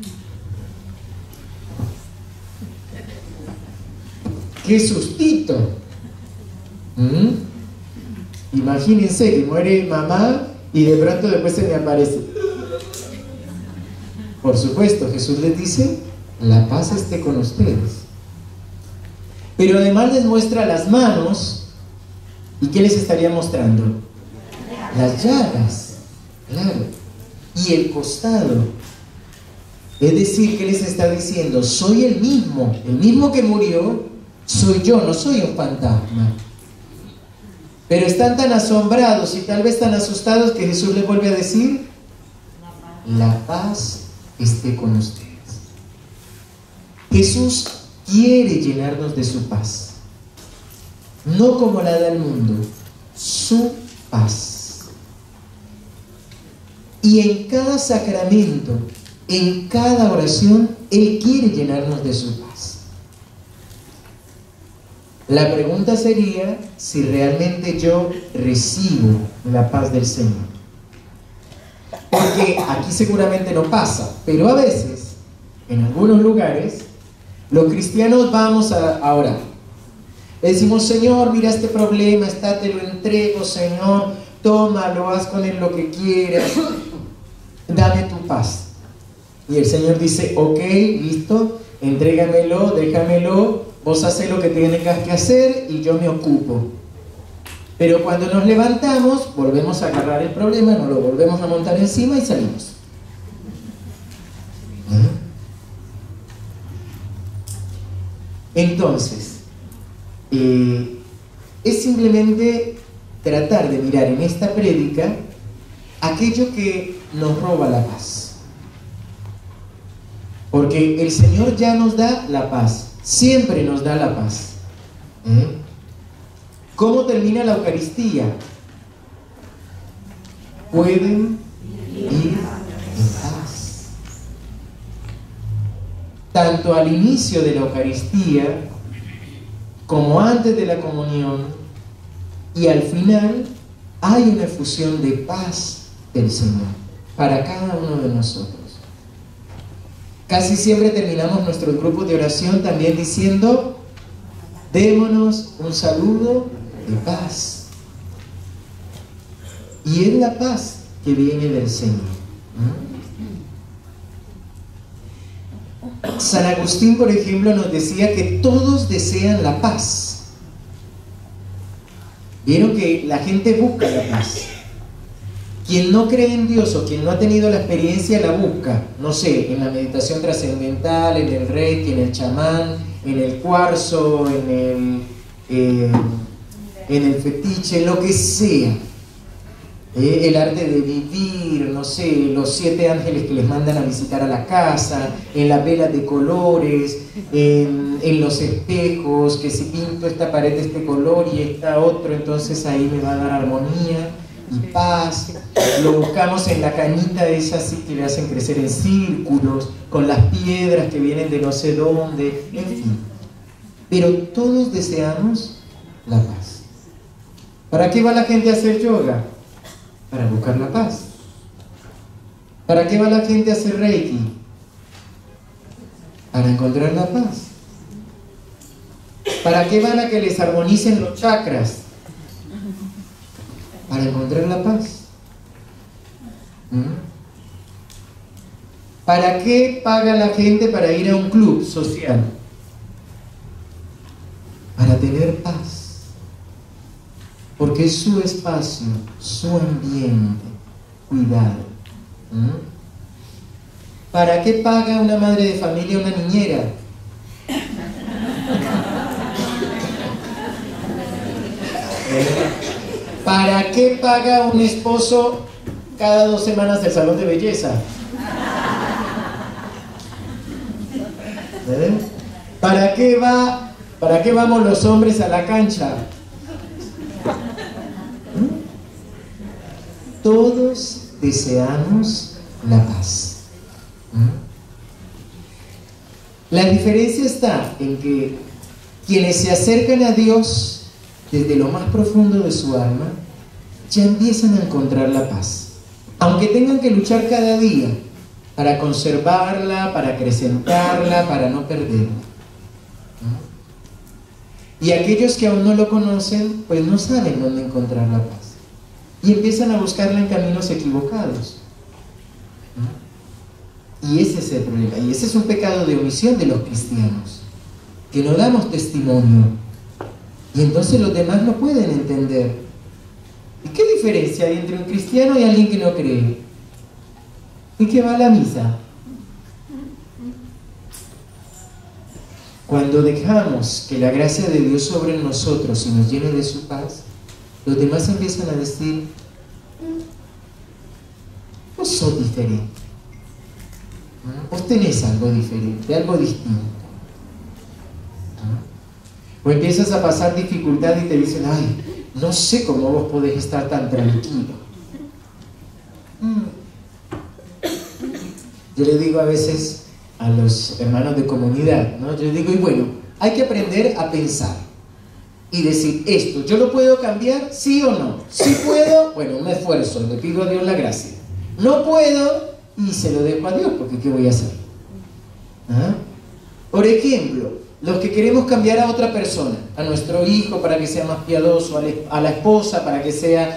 ¡Qué sustito! ¿Mm? Imagínense que muere mamá y de pronto después se me aparece. Por supuesto, Jesús les dice, la paz esté con ustedes. Pero además les muestra las manos. ¿Y qué les estaría mostrando? Las llagas, claro. Y el costado. Es decir, ¿qué les está diciendo? Soy el mismo, el mismo que murió, soy yo, no soy un fantasma. Pero están tan asombrados y tal vez tan asustados que Jesús les vuelve a decir, la paz esté con ustedes. Jesús quiere llenarnos de su paz. No como la da el mundo, su paz. Y en cada sacramento, en cada oración, Él quiere llenarnos de su paz. La pregunta sería si realmente yo recibo la paz del Señor. Porque aquí seguramente no pasa, pero a veces, en algunos lugares, los cristianos vamos a, a orar. Le decimos, Señor, mira este problema, está, te lo entrego, Señor, tómalo, haz con él lo que quieras, dame tu paz. Y el Señor dice, ok, listo, entrégamelo, déjamelo, vos haces lo que tengas que hacer y yo me ocupo. Pero cuando nos levantamos, volvemos a agarrar el problema, nos lo volvemos a montar encima y salimos. ¿Eh? Entonces, Eh, es simplemente tratar de mirar en esta prédica aquello que nos roba la paz. Porque el Señor ya nos da la paz, siempre nos da la paz. ¿Eh? ¿Cómo termina la Eucaristía? Pueden ir en paz. Tanto al inicio de la Eucaristía como antes de la comunión y al final hay una efusión de paz del Señor para cada uno de nosotros. Casi siempre terminamos nuestros grupos de oración también diciendo, démonos un saludo de paz. Y es la paz que viene del Señor. San Agustín, por ejemplo, nos decía que todos desean la paz. Vieron que la gente busca la paz. Quien no cree en Dios o quien no ha tenido la experiencia la busca, no sé, en la meditación trascendental, en el reiki, en el chamán, en el cuarzo, en el, eh, en el fetiche, lo que sea. Eh, el arte de vivir, no sé, los siete ángeles que les mandan a visitar a la casa, en las velas de colores, en, en los espejos, que si pinto esta pared de este color y esta otro, entonces ahí me va a dar armonía y paz. Lo buscamos en la cañita esa así que le hacen crecer en círculos, con las piedras que vienen de no sé dónde, en fin. Pero todos deseamos la paz. ¿Para qué va la gente a hacer yoga? Para buscar la paz. ¿Para qué va la gente a hacer reiki? Para encontrar la paz. ¿Para qué van a que les armonicen los chakras? Para encontrar la paz. ¿Mm? ¿Para qué paga la gente para ir a un club social? Para tener paz. Porque es su espacio, su ambiente, cuidado. ¿Mm? ¿Para qué paga una madre de familia una niñera? ¿Para qué paga un esposo cada dos semanas el salón de belleza? ¿Eh? ¿Para qué va, para qué vamos los hombres a la cancha? ¿Mm? Todos deseamos la paz. ¿Mm? La diferencia está en que quienes se acercan a Dios desde lo más profundo de su alma ya empiezan a encontrar la paz, aunque tengan que luchar cada día para conservarla, para acrecentarla, para no perderla. ¿No? Y aquellos que aún no lo conocen, pues no saben dónde encontrar la paz y empiezan a buscarla en caminos equivocados. ¿No? Y ese es el problema, y ese es un pecado de omisión de los cristianos, que no damos testimonio, y entonces los demás no pueden entender. ¿Y qué diferencia hay entre un cristiano y alguien que no cree? ¿Y que va a la misa? Cuando dejamos que la gracia de Dios sobre nosotros y nos llene de su paz, los demás empiezan a decir: vos sos diferente, vos tenés algo diferente, algo distinto. O empiezas a pasar dificultad y te dicen: ay, no sé cómo vos podés estar tan tranquilo. Yo le digo a veces a los hermanos de comunidad, ¿no? Yo les digo: y bueno, hay que aprender a pensar y decir esto, ¿yo lo puedo cambiar? ¿Sí o no? Si puedo, bueno, me esfuerzo, le pido a Dios la gracia. No puedo, y se lo dejo a Dios, porque ¿qué voy a hacer? ¿Ah? Por ejemplo, los que queremos cambiar a otra persona, a nuestro hijo para que sea más piadoso, a la esposa para que sea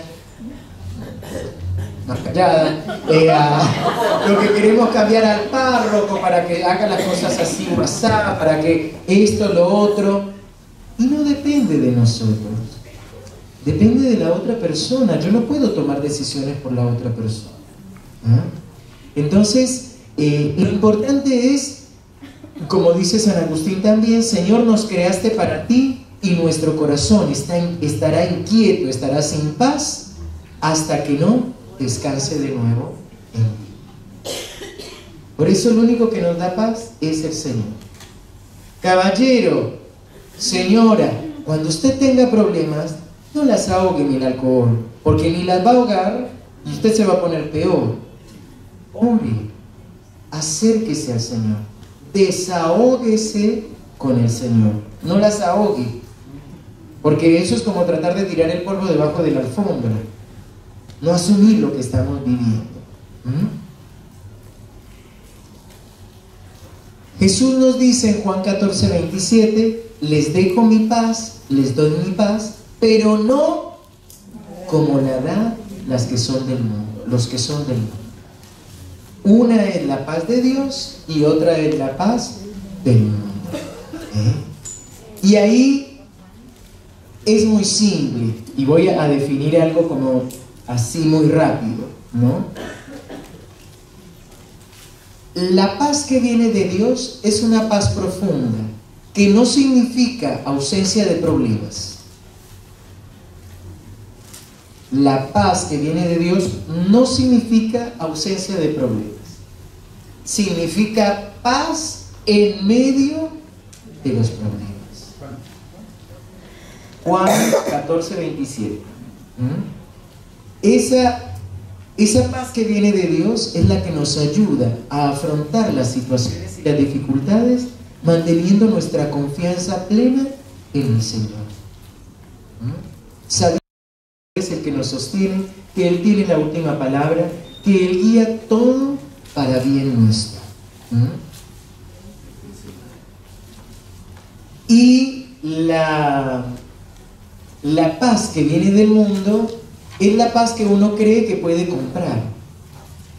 más callada, eh, a, lo que queremos cambiar al párroco para que haga las cosas así o así, para que esto, lo otro, y no depende de nosotros, depende de la otra persona. Yo no puedo tomar decisiones por la otra persona. ¿Ah? Entonces, eh, lo importante es, como dice San Agustín también: Señor, nos creaste para ti y nuestro corazón está in, estará inquieto, estará sin paz hasta que no descanse de nuevo en ti. Por eso el único que nos da paz es el Señor. Caballero, señora, cuando usted tenga problemas, no las ahogue en el alcohol, porque ni las va a ahogar y usted se va a poner peor. Ore, acérquese al Señor, desahóguese con el Señor, no las ahogue, porque eso es como tratar de tirar el polvo debajo de la alfombra, no asumir lo que estamos viviendo. ¿Mm? Jesús nos dice en Juan catorce, veintisiete: les dejo mi paz, les doy mi paz, pero no como la dan las que son del mundo, los que son del mundo. Una es la paz de Dios y otra es la paz del mundo. ¿Eh? Y ahí es muy simple, y voy a definir algo como así muy rápido, ¿no? La paz que viene de Dios es una paz profunda, que no significa ausencia de problemas. La paz que viene de Dios no significa ausencia de problemas. Significa paz en medio de los problemas. Juan catorce, veintisiete. ¿Mm? Esa, esa paz que viene de Dios es la que nos ayuda a afrontar las situaciones y las dificultades, manteniendo nuestra confianza plena en el Señor. ¿Mm? Sabiendo que es el que nos sostiene, que Él tiene la última palabra, que Él guía todo para bien nuestro. ¿Mm? Y la, la paz que viene del mundo es la paz que uno cree que puede comprar.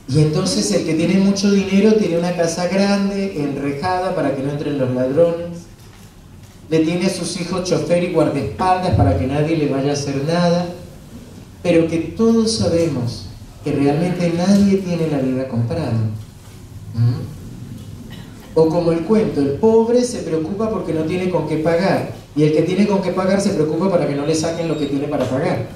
Y entonces el que tiene mucho dinero tiene una casa grande, enrejada para que no entren los ladrones. Le tiene a sus hijos chofer y guardaespaldas para que nadie le vaya a hacer nada. Pero que todos sabemos que realmente nadie tiene la vida comprada. ¿Mm? O como el cuento, el pobre se preocupa porque no tiene con qué pagar. Y el que tiene con qué pagar se preocupa para que no le saquen lo que tiene para pagar.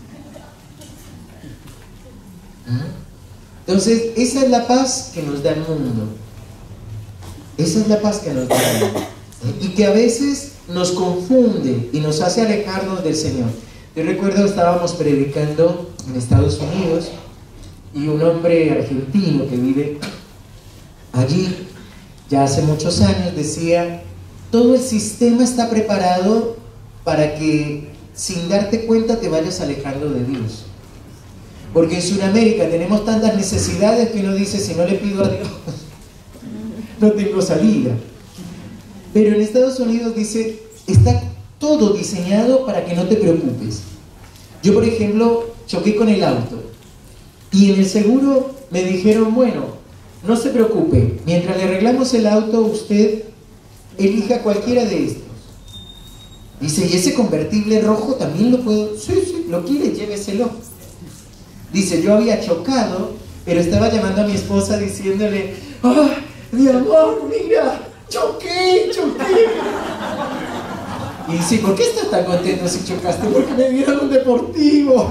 ¿Mm? Entonces, esa es la paz que nos da el mundo. Esa es la paz que nos da el mundo. Y que a veces nos confunde y nos hace alejarnos del Señor. Yo recuerdo que estábamos predicando en Estados Unidos y un hombre argentino que vive allí ya hace muchos años decía: todo el sistema está preparado para que sin darte cuenta te vayas alejando de Dios. Porque en Sudamérica tenemos tantas necesidades que uno dice: si no le pido a Dios, no tengo salida. Pero en Estados Unidos dice: está todo diseñado para que no te preocupes. Yo, por ejemplo, choqué con el auto y en el seguro me dijeron: bueno, no se preocupe, mientras le arreglamos el auto, usted elija cualquiera de estos. Dice: ¿y ese convertible rojo también lo puedo? Sí, sí, lo quiere, lléveselo. Dice: yo había chocado, pero estaba llamando a mi esposa diciéndole: ¡ah, mi amor, mira! ¡Choqué, choqué! Y dice: ¿por qué estás tan contento si chocaste? Porque me dieron un deportivo.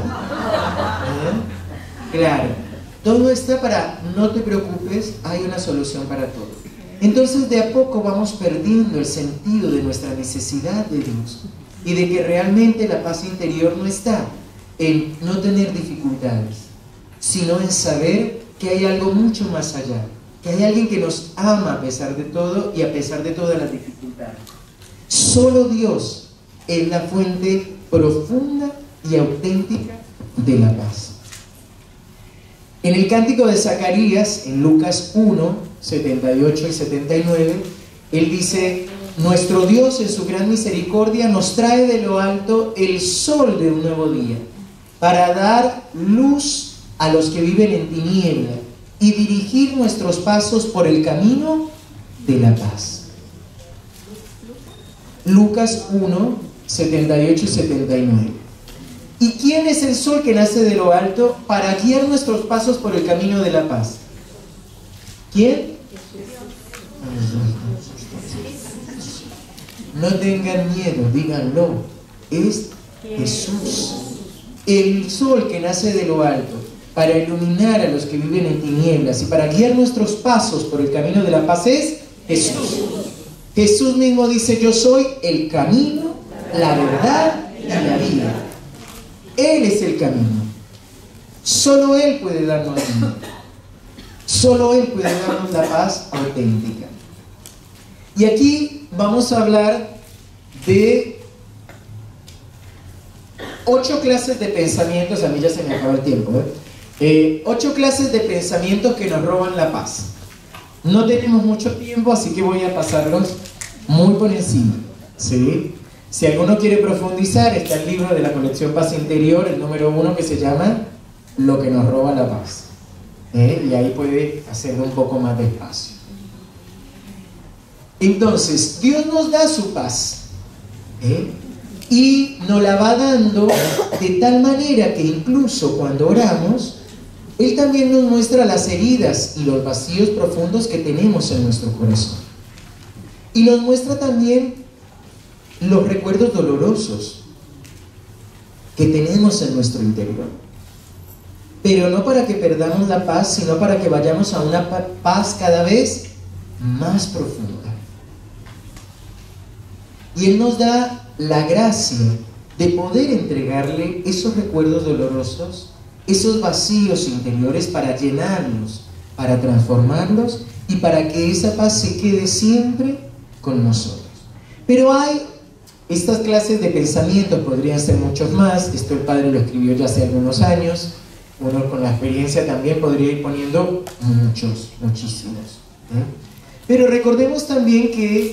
¿Eh? Claro, todo está para no te preocupes, hay una solución para todo. Entonces de a poco vamos perdiendo el sentido de nuestra necesidad de Dios y de que realmente la paz interior no está en no tener dificultades, sino en saber que hay algo mucho más allá, que hay alguien que nos ama a pesar de todo y a pesar de todas las dificultades. Solo Dios es la fuente profunda y auténtica de la paz. En el cántico de Zacarías, en Lucas uno, setenta y ocho y setenta y nueve, él dice: nuestro Dios en su gran misericordia nos trae de lo alto el sol de un nuevo día, para dar luz a los que viven en tiniebla y dirigir nuestros pasos por el camino de la paz. Lucas uno, setenta y ocho y setenta y nueve. ¿Y quién es el sol que nace de lo alto para guiar nuestros pasos por el camino de la paz? ¿Quién? No tengan miedo, díganlo. Es Jesús. El sol que nace de lo alto para iluminar a los que viven en tinieblas y para guiar nuestros pasos por el camino de la paz es Jesús. Jesús mismo dice: yo soy el camino, la verdad y la vida. Él es el camino. Solo Él puede darnos vida. Solo Él puede darnos la paz auténtica. Y aquí vamos a hablar de ocho clases de pensamientos. A mí ya se me acaba el tiempo, ¿eh? Eh, ocho clases de pensamientos que nos roban la paz. No tenemos mucho tiempo, así que voy a pasarlos muy por encima, ¿sí? Si alguno quiere profundizar, está el libro de la colección Paz Interior, el número uno, que se llama Lo que nos roba la paz, ¿eh? Y ahí puede hacerlo un poco más despacio. Entonces, Dios nos da su paz, ¿eh? Y nos la va dando de tal manera que incluso cuando oramos, Él también nos muestra las heridas y los vacíos profundos que tenemos en nuestro corazón. Y nos muestra también los recuerdos dolorosos que tenemos en nuestro interior. Pero no para que perdamos la paz, sino para que vayamos a una paz cada vez más profunda. Y Él nos da la gracia de poder entregarle esos recuerdos dolorosos, esos vacíos interiores, para llenarlos, para transformarlos y para que esa paz se quede siempre con nosotros. Pero hay estas clases de pensamientos, podrían ser muchos más. Esto el padre lo escribió ya hace algunos años. Uno con la experiencia también podría ir poniendo muchos, muchísimos, ¿eh? Pero recordemos también que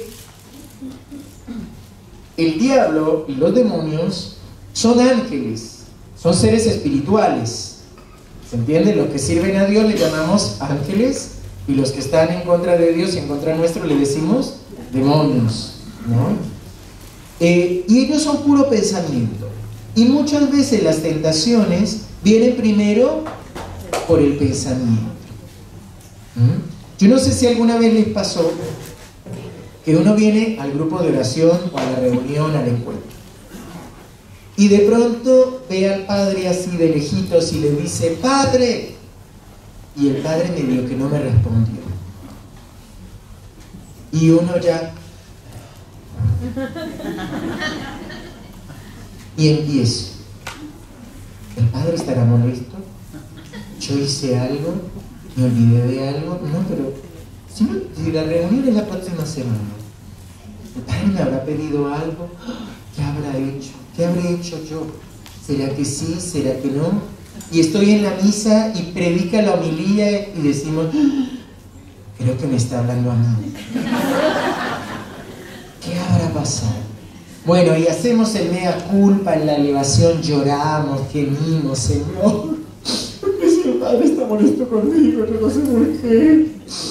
el diablo y los demonios son ángeles, son seres espirituales, ¿Se entiende? Los que sirven a Dios le llamamos ángeles, y los que están en contra de Dios y en contra nuestro le decimos demonios, ¿no? Eh, y ellos son puro pensamiento. Y muchas veces las tentaciones vienen primero por el pensamiento. ¿Mm? Yo no sé si alguna vez les pasó que uno viene al grupo de oración o a la reunión, al encuentro, y de pronto ve al padre así de lejitos y le dice: ¡Padre! Y el padre medio que no me respondió. Y uno ya... Y empiezo. ¿El padre estará molesto? ¿Yo hice algo? ¿Me olvidé de algo? No, pero si, no, si la reunión es la próxima semana, ¿el padre me habrá pedido algo? ¿Qué habrá hecho? ¿Qué habré hecho yo? ¿Será que sí? ¿Será que no? Y estoy en la misa y predica la homilía y decimos: creo que me está hablando a mí. ¿Qué habrá pasado? Bueno, y hacemos el mea culpa en la elevación, lloramos, gemimos: Señor, porque si el Padre está molesto conmigo, yo no sé por qué.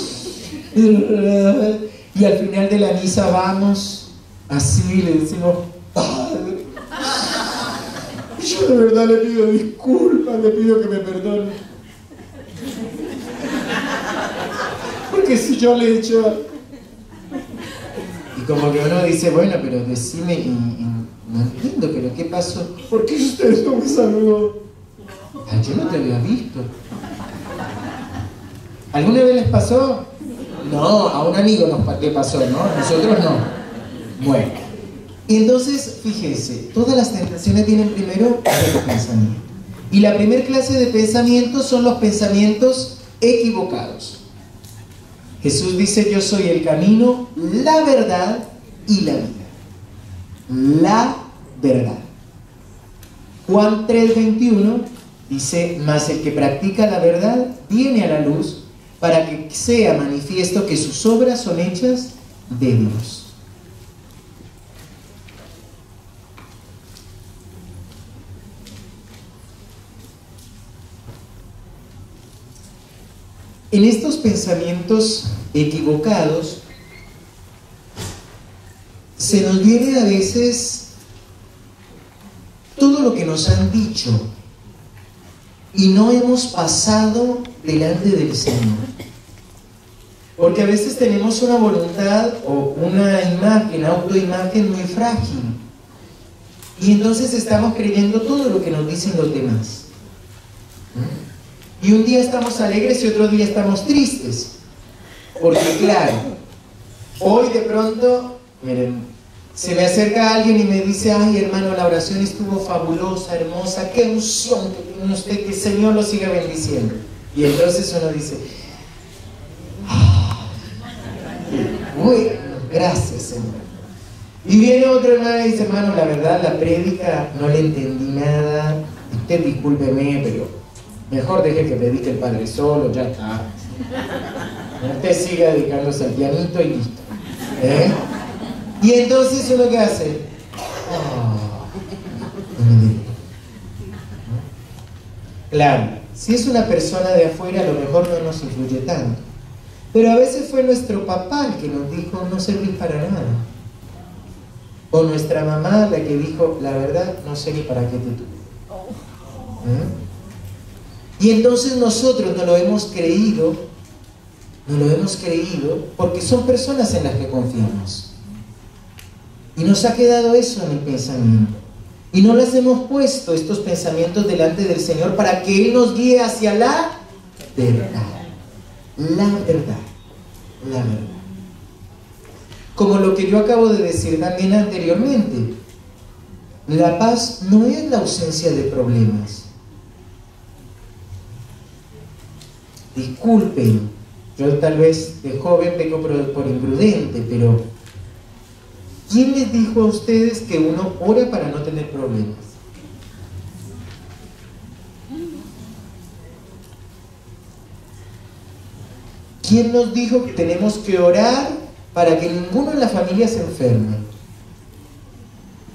Y al final de la misa vamos así, le decimos: Padre, yo de verdad le pido disculpas, le pido que me perdone. Porque si yo le he hecho... Y como que uno dice: bueno, pero decime, y, y, no entiendo, pero ¿qué pasó? ¿Por qué usted no me saludó? Ah, yo no te había visto. ¿Alguna vez les pasó? No, a un amigo nos le pasó, ¿no? A nosotros no. Bueno. Y entonces, fíjense, todas las tentaciones vienen primero del pensamiento. Y la primera clase de pensamientos son los pensamientos equivocados. Jesús dice: yo soy el camino, la verdad y la vida. La verdad. Juan tres veintiuno dice: mas el que practica la verdad viene a la luz, para que sea manifiesto que sus obras son hechas de Dios. En estos pensamientos equivocados se nos viene a veces todo lo que nos han dicho y no hemos pasado delante del Señor. Porque a veces tenemos una voluntad o una imagen, autoimagen muy frágil. Y entonces estamos creyendo todo lo que nos dicen los demás. Y un día estamos alegres y otro día estamos tristes. Porque claro, hoy de pronto, miren, se me acerca alguien y me dice: ay, hermano, la oración estuvo fabulosa, hermosa, qué unción que tiene usted, que el Señor lo siga bendiciendo. Y entonces uno dice: ah, bueno, gracias, Señor. Y viene otro hermano y dice: hermano, la verdad, la prédica no le entendí nada, usted discúlpeme, pero mejor deje que predique el Padre solo, ya está. Usted siga dedicándose al pianito y listo. ¿Eh? Y entonces uno que hace, oh, no me diga. Claro, si es una persona de afuera, a lo mejor no nos influye tanto. Pero a veces fue nuestro papá el que nos dijo: no servís para nada. O nuestra mamá la que dijo: la verdad, no sé ni para qué te tuve. ¿Eh? Y entonces nosotros no lo hemos creído, no lo hemos creído porque son personas en las que confiamos. Y nos ha quedado eso en el pensamiento. Y no les hemos puesto estos pensamientos delante del Señor para que Él nos guíe hacia la verdad. La verdad. La verdad. Como lo que yo acabo de decir también anteriormente. La paz no es la ausencia de problemas. Disculpen, yo tal vez de joven peco por, por imprudente, pero ¿quién les dijo a ustedes que uno ora para no tener problemas? ¿Quién nos dijo que tenemos que orar para que ninguno en la familia se enferme?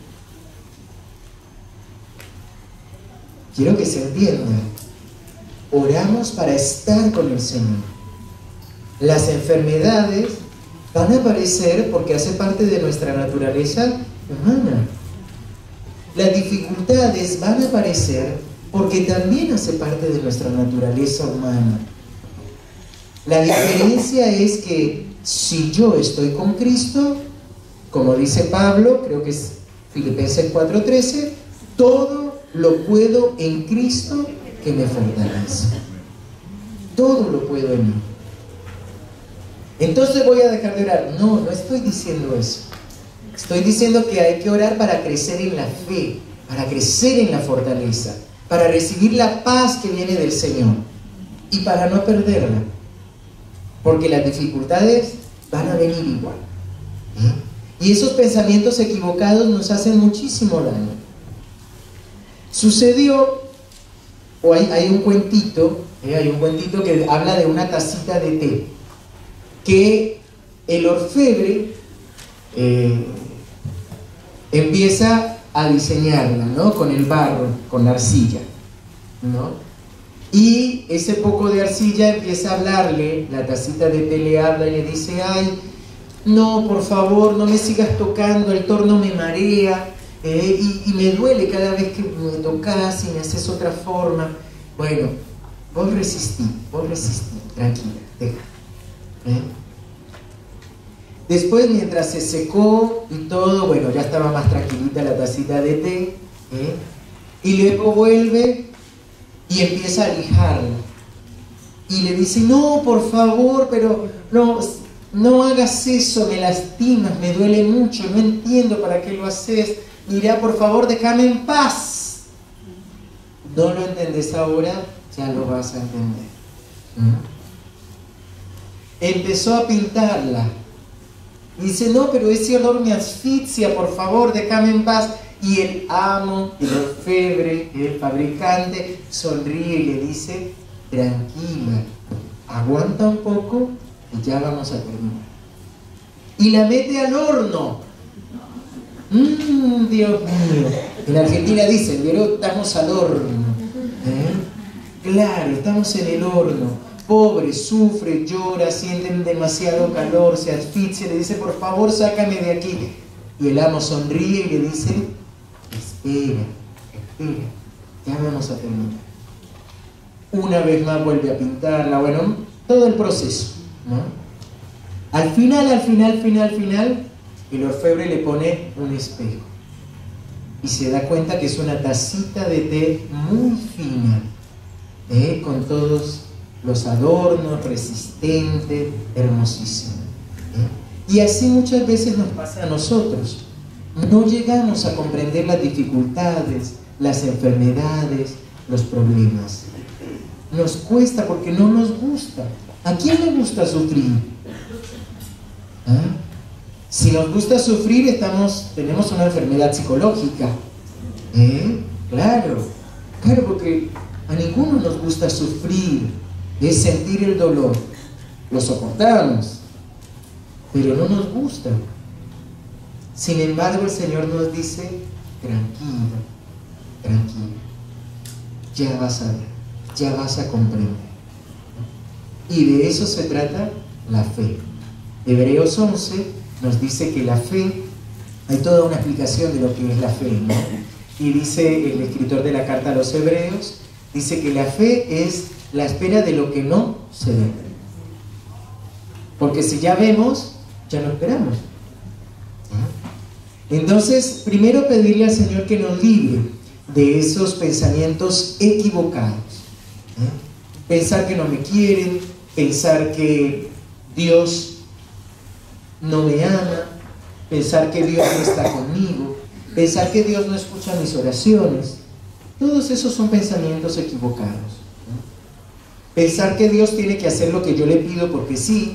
Quiero que se entienda. oramos para estar con el Señor. Las enfermedades van a aparecer porque hace parte de nuestra naturaleza humana. Las dificultades van a aparecer porque también hace parte de nuestra naturaleza humana. La diferencia es que si yo estoy con Cristo, como dice Pablo, creo que es Filipenses cuatro trece, todo lo puedo en Cristo que me fortalece. Todo lo puedo en mí. Entonces voy a dejar de orar. No, no estoy diciendo eso. Estoy diciendo que hay que orar para crecer en la fe, para crecer en la fortaleza, para recibir la paz que viene del Señor y para no perderla. Porque las dificultades van a venir igual. ¿Eh? Y esos pensamientos equivocados nos hacen muchísimo daño. Sucedió, o hay, hay un cuentito, ¿eh? hay un cuentito que habla de una tacita de té, que el orfebre eh, empieza a diseñarla, ¿no? Con el barro, con la arcilla, ¿no? Y ese poco de arcilla empieza a hablarle, la tacita de té le habla y le dice: ay, no, por favor, no me sigas tocando, el torno me marea, eh, y, y me duele cada vez que me tocas y me haces otra forma. Bueno, vos resistí, vos resistí, tranquila, deja. ¿Eh? Después, mientras se secó y todo, bueno, ya estaba más tranquilita la tacita de té, ¿eh? Y luego vuelve y empieza a lijarla y le dice: no, por favor, pero no, no hagas eso, me lastimas, me duele mucho, no entiendo para qué lo haces, mira, por favor, déjame en paz. No lo entendés ahora, ya lo vas a entender. ¿Mm? Empezó a pintarla y dice: no, pero ese olor me asfixia, por favor, déjame en paz. Y el amo, el orfebre, el fabricante, sonríe y le dice: tranquila, aguanta un poco y ya vamos a terminar. Y la mete al horno. Mmm, Dios mío. En Argentina dicen: pero estamos al horno. ¿Eh? Claro, estamos en el horno. Pobre, sufre, llora, sienten demasiado calor, se asfixia, le dice: por favor, sácame de aquí. Y el amo sonríe y le dice: espera, espera, ya vamos a terminar. Una vez más vuelve a pintarla, bueno, todo el proceso, ¿no? Al final, al final, final, final, el orfebre le pone un espejo y se da cuenta que es una tacita de té muy fina, ¿eh? Con todos los adornos, resistente, hermosísimo, ¿eh? Y así muchas veces nos pasa a nosotros. No llegamos a comprender las dificultades, las enfermedades, los problemas. Nos cuesta porque no nos gusta. ¿A quién le gusta sufrir? ¿Ah? Si nos gusta sufrir, estamos, tenemos una enfermedad psicológica. ¿Eh? Claro, claro, porque a ninguno nos gusta sufrir, es sentir el dolor. Lo soportamos, pero no nos gusta. Sin embargo, el Señor nos dice: tranquilo, tranquilo, ya vas a ver, ya vas a comprender. Y de eso se trata la fe. Hebreos once nos dice que la fe, hay toda una explicación de lo que es la fe, ¿no? Y dice el escritor de la carta a los Hebreos, dice que la fe es la espera de lo que no se ve. Porque si ya vemos, ya no esperamos. Entonces, primero pedirle al Señor que nos libre de esos pensamientos equivocados. ¿Eh? Pensar que no me quieren, pensar que Dios no me ama, pensar que Dios no está conmigo, pensar que Dios no escucha mis oraciones. Todos esos son pensamientos equivocados. ¿Eh? Pensar que Dios tiene que hacer lo que yo le pido porque sí,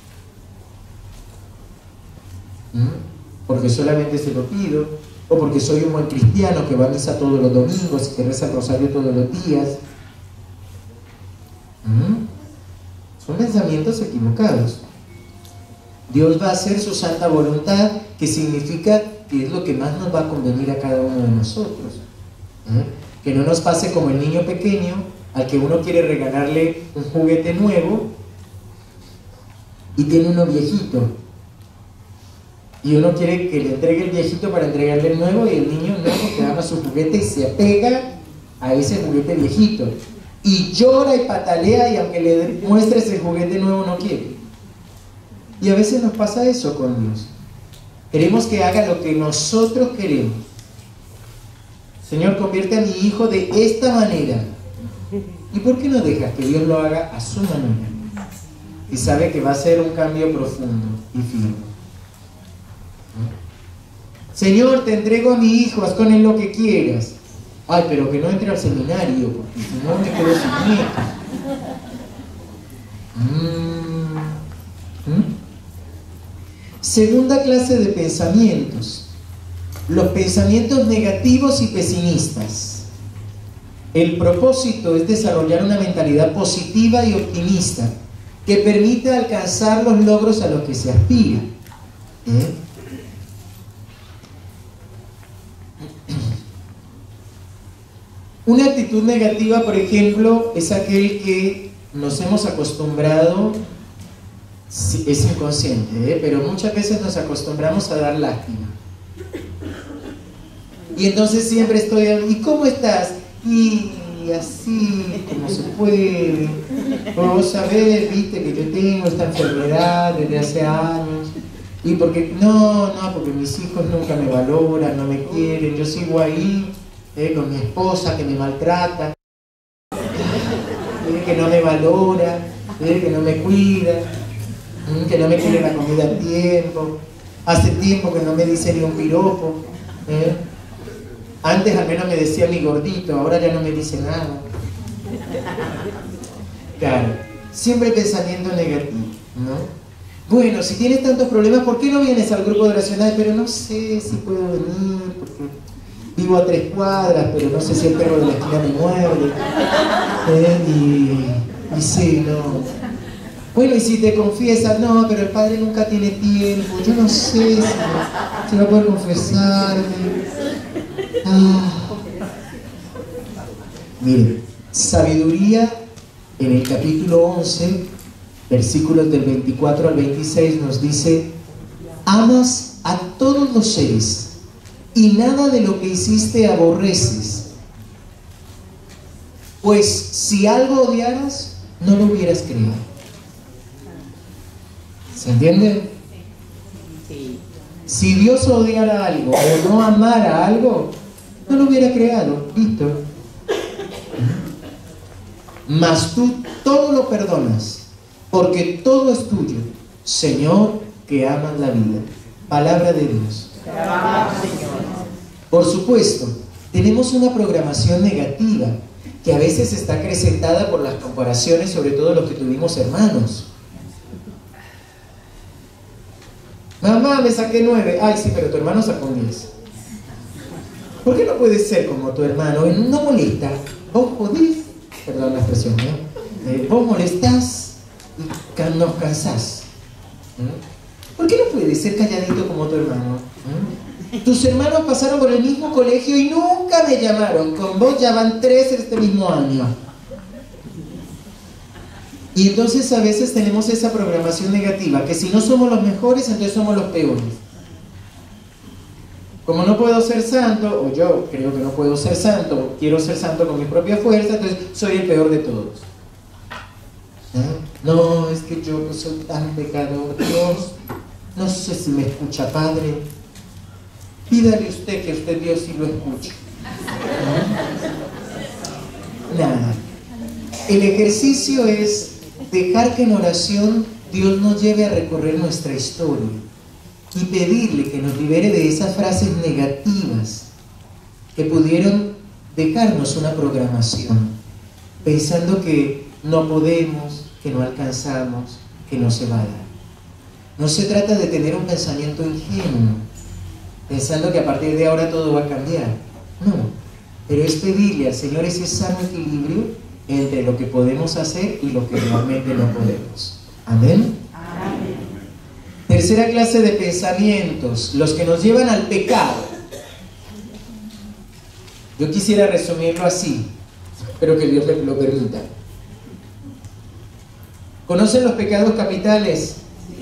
¿Mm? porque solamente se lo pido, o porque soy un buen cristiano que va a misa todos los domingos y que reza el rosario todos los días. ¿Mm? Son pensamientos equivocados. Dios va a hacer su santa voluntad, que significa que es lo que más nos va a convenir a cada uno de nosotros. ¿Eh? Que no nos pase como el niño pequeño al que uno quiere regalarle un juguete nuevo y tiene uno viejito. Y uno quiere que le entregue el viejito para entregarle el nuevo, y el niño nuevo que ama su juguete y se apega a ese juguete viejito. Y llora y patalea, y aunque le muestres el juguete nuevo no quiere. Y a veces nos pasa eso con Dios. Queremos que haga lo que nosotros queremos. Señor, convierte a mi hijo de esta manera. ¿Y por qué no dejas que Dios lo haga a su manera? Y sabe que va a ser un cambio profundo y firme. Señor, te entrego a mi hijo, haz con él lo que quieras. Ay, pero que no entre al seminario, porque si no me quedo sin nieto. Mm. ¿Mm? Segunda clase de pensamientos: los pensamientos negativos y pesimistas. El propósito es desarrollar una mentalidad positiva y optimista que permita alcanzar los logros a los que se aspira. ¿Eh? Una actitud negativa, por ejemplo, es aquel que nos hemos acostumbrado, es inconsciente, ¿eh? pero muchas veces nos acostumbramos a dar lástima. Y entonces siempre estoy, ¿y cómo estás? Y así, como se puede. Pero vos sabés, viste, que yo tengo esta enfermedad desde hace años. Y porque, no, no, porque mis hijos nunca me valoran, no me quieren, yo sigo ahí. Eh, con mi esposa que me maltrata, eh, que no me valora, eh, que no me cuida, eh, que no me quiere la comida a tiempo, hace tiempo que no me dice ni un piropo. Eh. Antes al menos me decía mi gordito, ahora ya no me dice nada. Claro, siempre pensamiento negativo, ¿no? Bueno, si tienes tantos problemas, ¿por qué no vienes al grupo de oración? Pero no sé si puedo venir, porque vivo a tres cuadras, pero no sé si el perro de la esquina me muerde. ¿Eh? Y, y sí, no. Bueno, y si te confiesas, no, pero el padre nunca tiene tiempo. Yo no sé si, si va a poder confesarme. Ah. Miren, sabiduría en el capítulo once, versículos del veinticuatro al veintiséis, nos dice: amas a todos los seres, y nada de lo que hiciste aborreces. Pues si algo odiaras, no lo hubieras creado. ¿Se entiende? Sí. Si Dios odiara algo o no amara algo, no lo hubiera creado. Listo. Mas tú todo lo perdonas, porque todo es tuyo, Señor, que amas la vida. Palabra de Dios. Por supuesto, tenemos una programación negativa que a veces está acrecentada por las comparaciones, sobre todo los que tuvimos hermanos. Mamá, me saqué nueve. Ay, sí, pero tu hermano sacó diez. ¿Por qué no puedes ser como tu hermano? No molesta. Vos podés, perdón la expresión, ¿no? Eh, vos molestás y nos cansás. ¿Mm? ¿Por qué no puedes ser calladito como tu hermano? ¿Mm? Tus hermanos pasaron por el mismo colegio y nunca me llamaron. Con vos ya van tres este mismo año. Y entonces a veces tenemos esa programación negativa, que si no somos los mejores, entonces somos los peores. Como no puedo ser santo, o yo creo que no puedo ser santo, quiero ser santo con mi propia fuerza, entonces soy el peor de todos. ¿Eh? No, es que yo no soy tan pecador. Dios, no sé si me escucha, Padre. Pídale usted que usted Dios sí lo escuche. ¿Eh? Nada. El ejercicio es dejar que en oración Dios nos lleve a recorrer nuestra historia y pedirle que nos libere de esas frases negativas que pudieron dejarnos una programación, pensando que no podemos, que no alcanzamos, que no se va a dar. No se trata de tener un pensamiento ingenuo, pensando que a partir de ahora todo va a cambiar. No, pero es pedirle al Señor ese sano equilibrio entre lo que podemos hacer y lo que realmente no podemos. ¿Amén? Amén. Tercera clase de pensamientos, los que nos llevan al pecado. Yo quisiera resumirlo así: pero que Dios me lo permita. ¿Conocen los pecados capitales?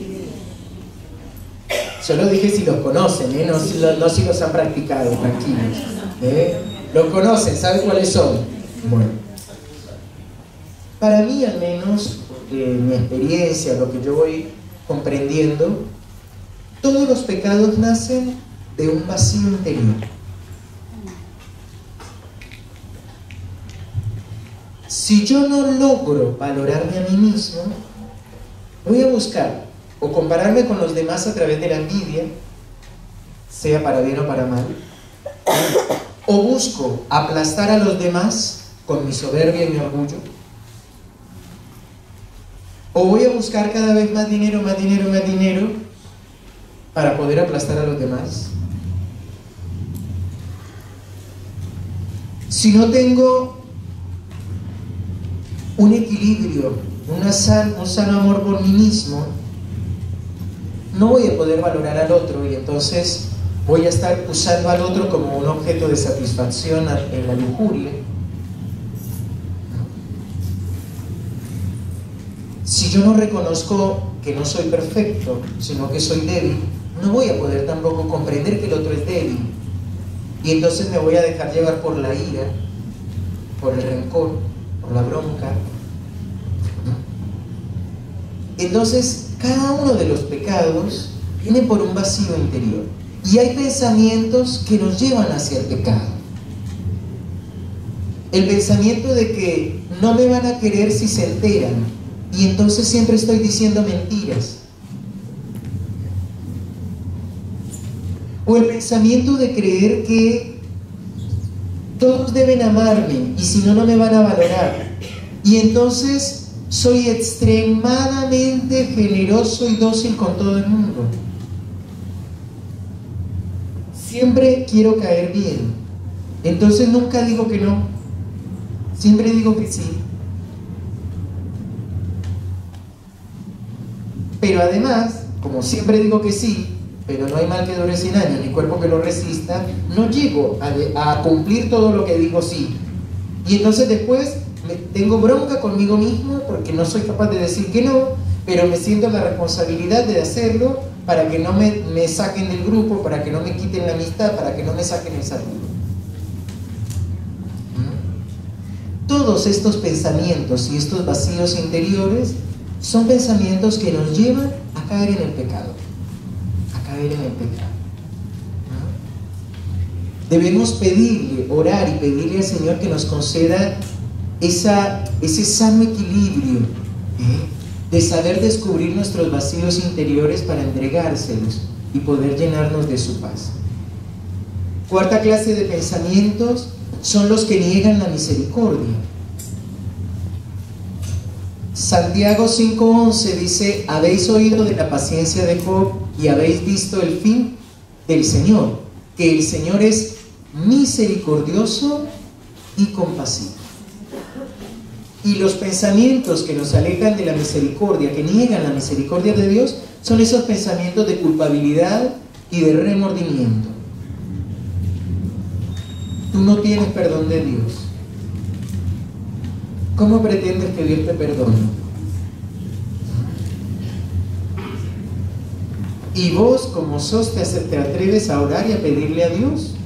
Solo dije si los conocen, ¿eh? no, si lo, no si los han practicado, tranquilos. ¿eh? Los conocen, ¿saben cuáles son? Bueno, para mí al menos, eh, mi experiencia, lo que yo voy comprendiendo, todos los pecados nacen de un vacío interior. Si yo no logro valorarme a mí mismo, voy a buscar o compararme con los demás a través de la envidia, sea para bien o para mal, o busco aplastar a los demás con mi soberbia y mi orgullo, o voy a buscar cada vez más dinero, más dinero, más dinero para poder aplastar a los demás. Si no tengo un equilibrio, una san, un sano amor por mí mismo, no voy a poder valorar al otro y entonces voy a estar usando al otro como un objeto de satisfacción en la lujuria. Si yo no reconozco que no soy perfecto, sino que soy débil, no voy a poder tampoco comprender que el otro es débil. Y entonces me voy a dejar llevar por la ira, por el rencor, por la bronca. Entonces, cada uno de los pecados viene por un vacío interior. Y hay pensamientos que nos llevan hacia el pecado. El pensamiento de que no me van a querer si se enteran, y entonces siempre estoy diciendo mentiras. O el pensamiento de creer que todos deben amarme y si no, no me van a valorar. Y entonces soy extremadamente generoso y dócil con todo el mundo. Siempre quiero caer bien. Entonces nunca digo que no. Siempre digo que sí. Pero además, como siempre digo que sí, pero no hay mal que dure cien años, ni cuerpo que lo resista, no llego a, de, a cumplir todo lo que digo sí. Y entonces después me, tengo bronca conmigo mismo porque no soy capaz de decir que no, pero me siento la responsabilidad de hacerlo para que no me, me saquen del grupo, para que no me quiten la amistad, para que no me saquen el saludo. ¿Mm? Todos estos pensamientos y estos vacíos interiores son pensamientos que nos llevan a caer en el pecado. En el pecado. Debemos pedirle, orar y pedirle al Señor que nos conceda esa, ese sano equilibrio ¿eh? de saber descubrir nuestros vacíos interiores para entregárselos y poder llenarnos de su paz. Cuarta clase de pensamientos son los que niegan la misericordia. Santiago cinco once dice: habéis oído de la paciencia de Job y habéis visto el fin del Señor, que el Señor es misericordioso y compasivo. Y los pensamientos que nos alejan de la misericordia, que niegan la misericordia de Dios, son esos pensamientos de culpabilidad y de remordimiento. Tú no tienes perdón de Dios. ¿Cómo pretendes que Dios te perdone? Y vos, como sos, te, te atreves a orar y a pedirle a Dios.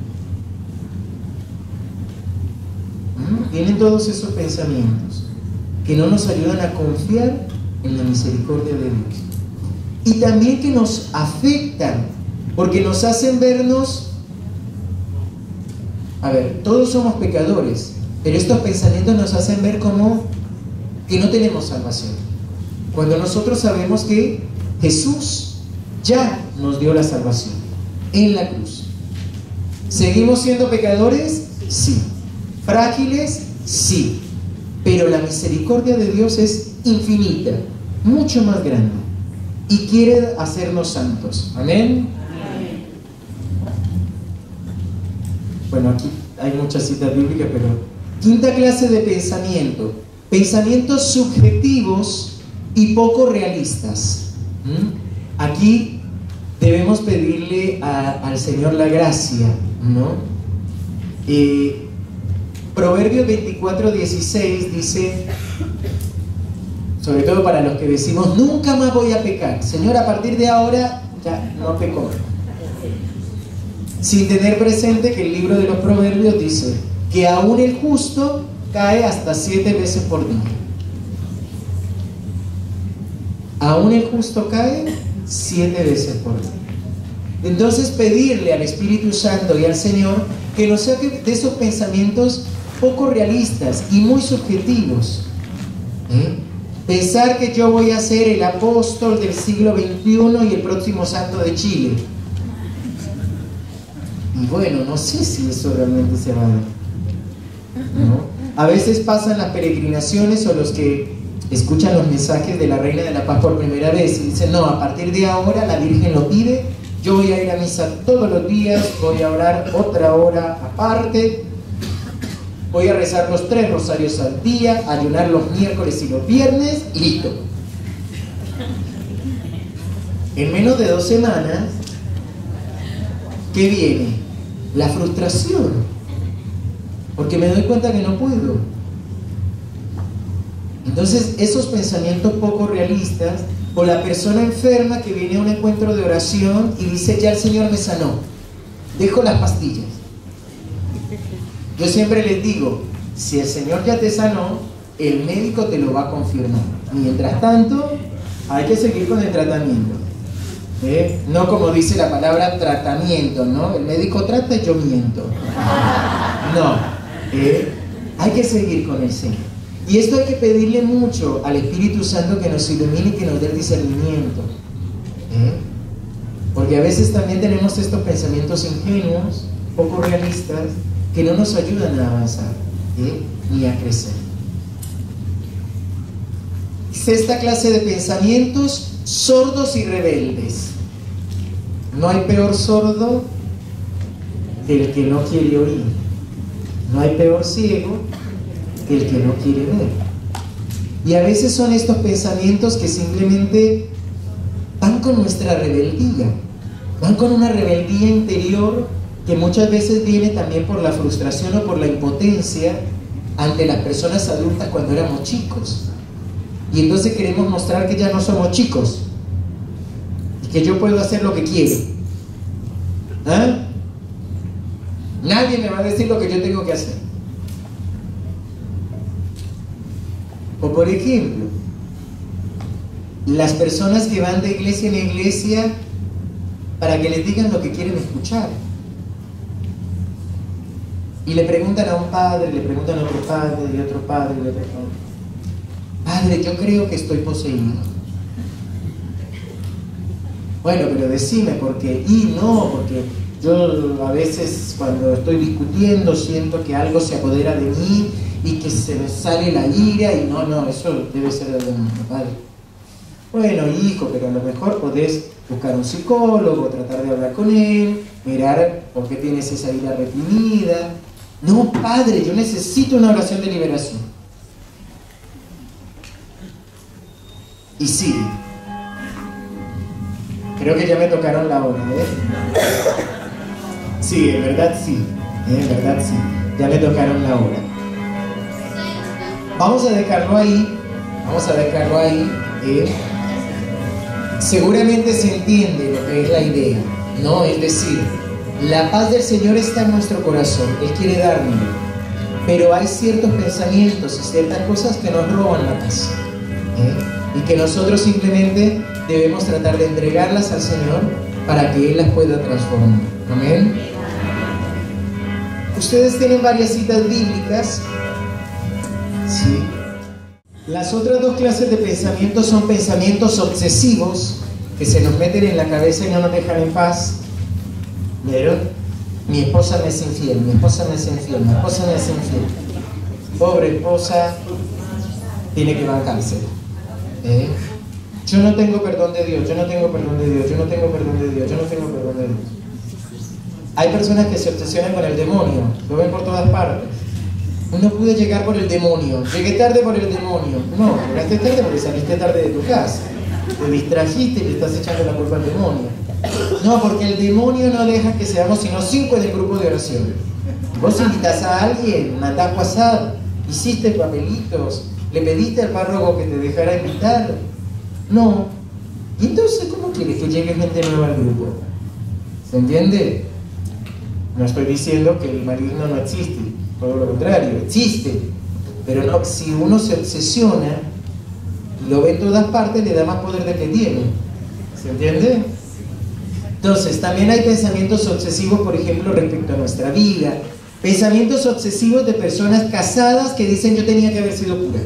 ¿Mm? Vienen todos esos pensamientos que no nos ayudan a confiar en la misericordia de Dios. Y también que nos afectan, porque nos hacen vernos... A ver, todos somos pecadores, pero estos pensamientos nos hacen ver como que no tenemos salvación. Cuando nosotros sabemos que Jesús ya nos dio la salvación en la cruz. ¿Seguimos siendo pecadores? Sí. ¿Frágiles? Sí. Pero la misericordia de Dios es infinita, mucho más grande, y quiere hacernos santos. ¿Amén? Amén. Bueno, aquí hay muchas citas bíblicas, pero... Quinta clase de pensamiento: pensamientos subjetivos y poco realistas. ¿Mm? Aquí debemos pedirle a, al Señor la gracia, ¿no? Eh, Proverbios veinticuatro, dieciséis dice, sobre todo para los que decimos, nunca más voy a pecar. Señor, a partir de ahora ya no peco. Sin tener presente que el libro de los Proverbios dice que aún el justo cae hasta siete veces por día. Aún el justo cae siete veces por día. Entonces pedirle al Espíritu Santo y al Señor que nos saque de esos pensamientos poco realistas y muy subjetivos. ¿Eh? Pensar que yo voy a ser el apóstol del siglo veintiuno y el próximo santo de Chile. Y bueno, no sé si eso realmente se va a dar, ¿no? A veces pasan las peregrinaciones o los que escuchan los mensajes de la Reina de la Paz por primera vez y dicen, no, a partir de ahora la Virgen lo pide, yo voy a ir a misa todos los días, voy a orar otra hora aparte, voy a rezar los tres rosarios al día, ayunar los miércoles y los viernes, y listo. En menos de dos semanas, ¿qué viene? La frustración, porque me doy cuenta que no puedo. Entonces, esos pensamientos poco realistas, o la persona enferma que viene a un encuentro de oración y dice, ya el Señor me sanó, dejo las pastillas. Yo siempre les digo, si el Señor ya te sanó, el médico te lo va a confirmar. Mientras tanto, hay que seguir con el tratamiento. ¿Eh? No como dice la palabra tratamiento, ¿no? El médico trata y yo miento. No. ¿Eh? Hay que seguir con el Señor. Y esto hay que pedirle mucho al Espíritu Santo que nos ilumine y que nos dé el discernimiento. ¿Eh? Porque a veces también tenemos estos pensamientos ingenuos, poco realistas, que no nos ayudan a avanzar, ¿eh? Ni a crecer. Sexta clase de pensamientos, sordos y rebeldes. No hay peor sordo que el que no quiere oír. No hay peor ciego que el que no quiere ver. Y a veces son estos pensamientos que simplemente van con nuestra rebeldía, van con una rebeldía interior que muchas veces viene también por la frustración o por la impotencia ante las personas adultas cuando éramos chicos. Y entonces queremos mostrar que ya no somos chicos y que yo puedo hacer lo que quiero. ¿Ah? Nadie me va a decir lo que yo tengo que hacer. O por ejemplo, las personas que van de iglesia en iglesia para que les digan lo que quieren escuchar. Y le preguntan a un padre, le preguntan a otro padre, y otro padre, y otro padre. Padre, yo creo que estoy poseído. Bueno, pero decime por qué. Y no, porque yo a veces cuando estoy discutiendo siento que algo se apodera de mí y que se me sale la ira y no, no, eso debe ser de mi padre. Bueno, hijo, pero a lo mejor podés buscar un psicólogo, tratar de hablar con él, mirar por qué tienes esa ira reprimida. No, padre, yo necesito una oración de liberación. Y sí, creo que ya me tocaron la hora, ¿eh? Sí, en verdad sí, en verdad sí, ya me tocaron la hora. Vamos a dejarlo ahí, vamos a dejarlo ahí. ¿eh? Seguramente se entiende lo que es la idea, ¿no? Es decir, la paz del Señor está en nuestro corazón, Él quiere dárnoslo, pero hay ciertos pensamientos y ciertas cosas que nos roban la paz, ¿eh? y que nosotros simplemente debemos tratar de entregarlas al Señor para que Él las pueda transformar. Amén. Ustedes tienen varias citas bíblicas. Sí. Las otras dos clases de pensamientos son pensamientos obsesivos que se nos meten en la cabeza y no nos dejan en paz. ¿Vieron? Mi esposa me es infiel, mi esposa me es infiel, mi esposa me es infiel. Pobre esposa, tiene que bancarse. ¿Eh? Yo no tengo perdón de Dios, yo no tengo perdón de Dios, yo no tengo perdón de Dios, yo no tengo perdón de Dios. Hay personas que se obsesionan con el demonio, lo ven por todas partes. No pude llegar por el demonio, llegué tarde por el demonio. No, llegaste tarde porque saliste tarde de tu casa. Te distrajiste y le estás echando la culpa al demonio. No, porque el demonio no deja que seamos sino cinco en el grupo de oración. Vos invitas a alguien, mandás WhatsApp, hiciste papelitos, le pediste al párroco que te dejara invitar. No. ¿Y entonces cómo quieres que llegue gente nueva al grupo? ¿Se entiende? No estoy diciendo que el maligno no existe, todo lo contrario, existe. Pero no, si uno se obsesiona y lo ve en todas partes, le da más poder del que tiene. ¿Se entiende? Entonces, también hay pensamientos obsesivos, por ejemplo, respecto a nuestra vida. Pensamientos obsesivos de personas casadas que dicen yo tenía que haber sido cura.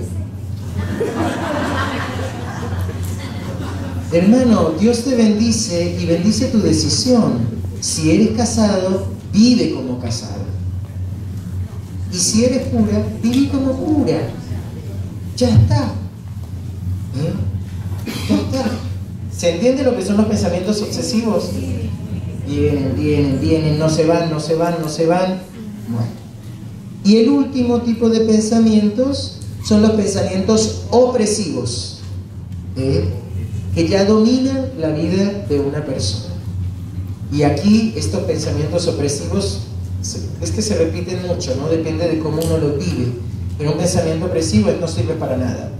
Hermano, Dios te bendice y bendice tu decisión. Si eres casado, vive como casado. Y si eres cura, vive como cura. Ya está. ¿Eh? Ya está. ¿Se entiende lo que son los pensamientos obsesivos? Vienen, vienen, vienen, no se van, no se van, no se van. Bueno. Y el último tipo de pensamientos son los pensamientos opresivos, ¿eh? que ya dominan la vida de una persona. Y aquí estos pensamientos opresivos es que se repiten mucho, ¿no? Depende de cómo uno lo vive. Pero un pensamiento opresivo no sirve para nada.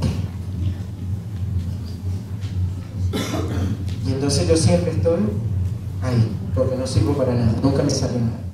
Y entonces yo siempre estoy ahí, porque no sirvo para nada, nunca me sale nada.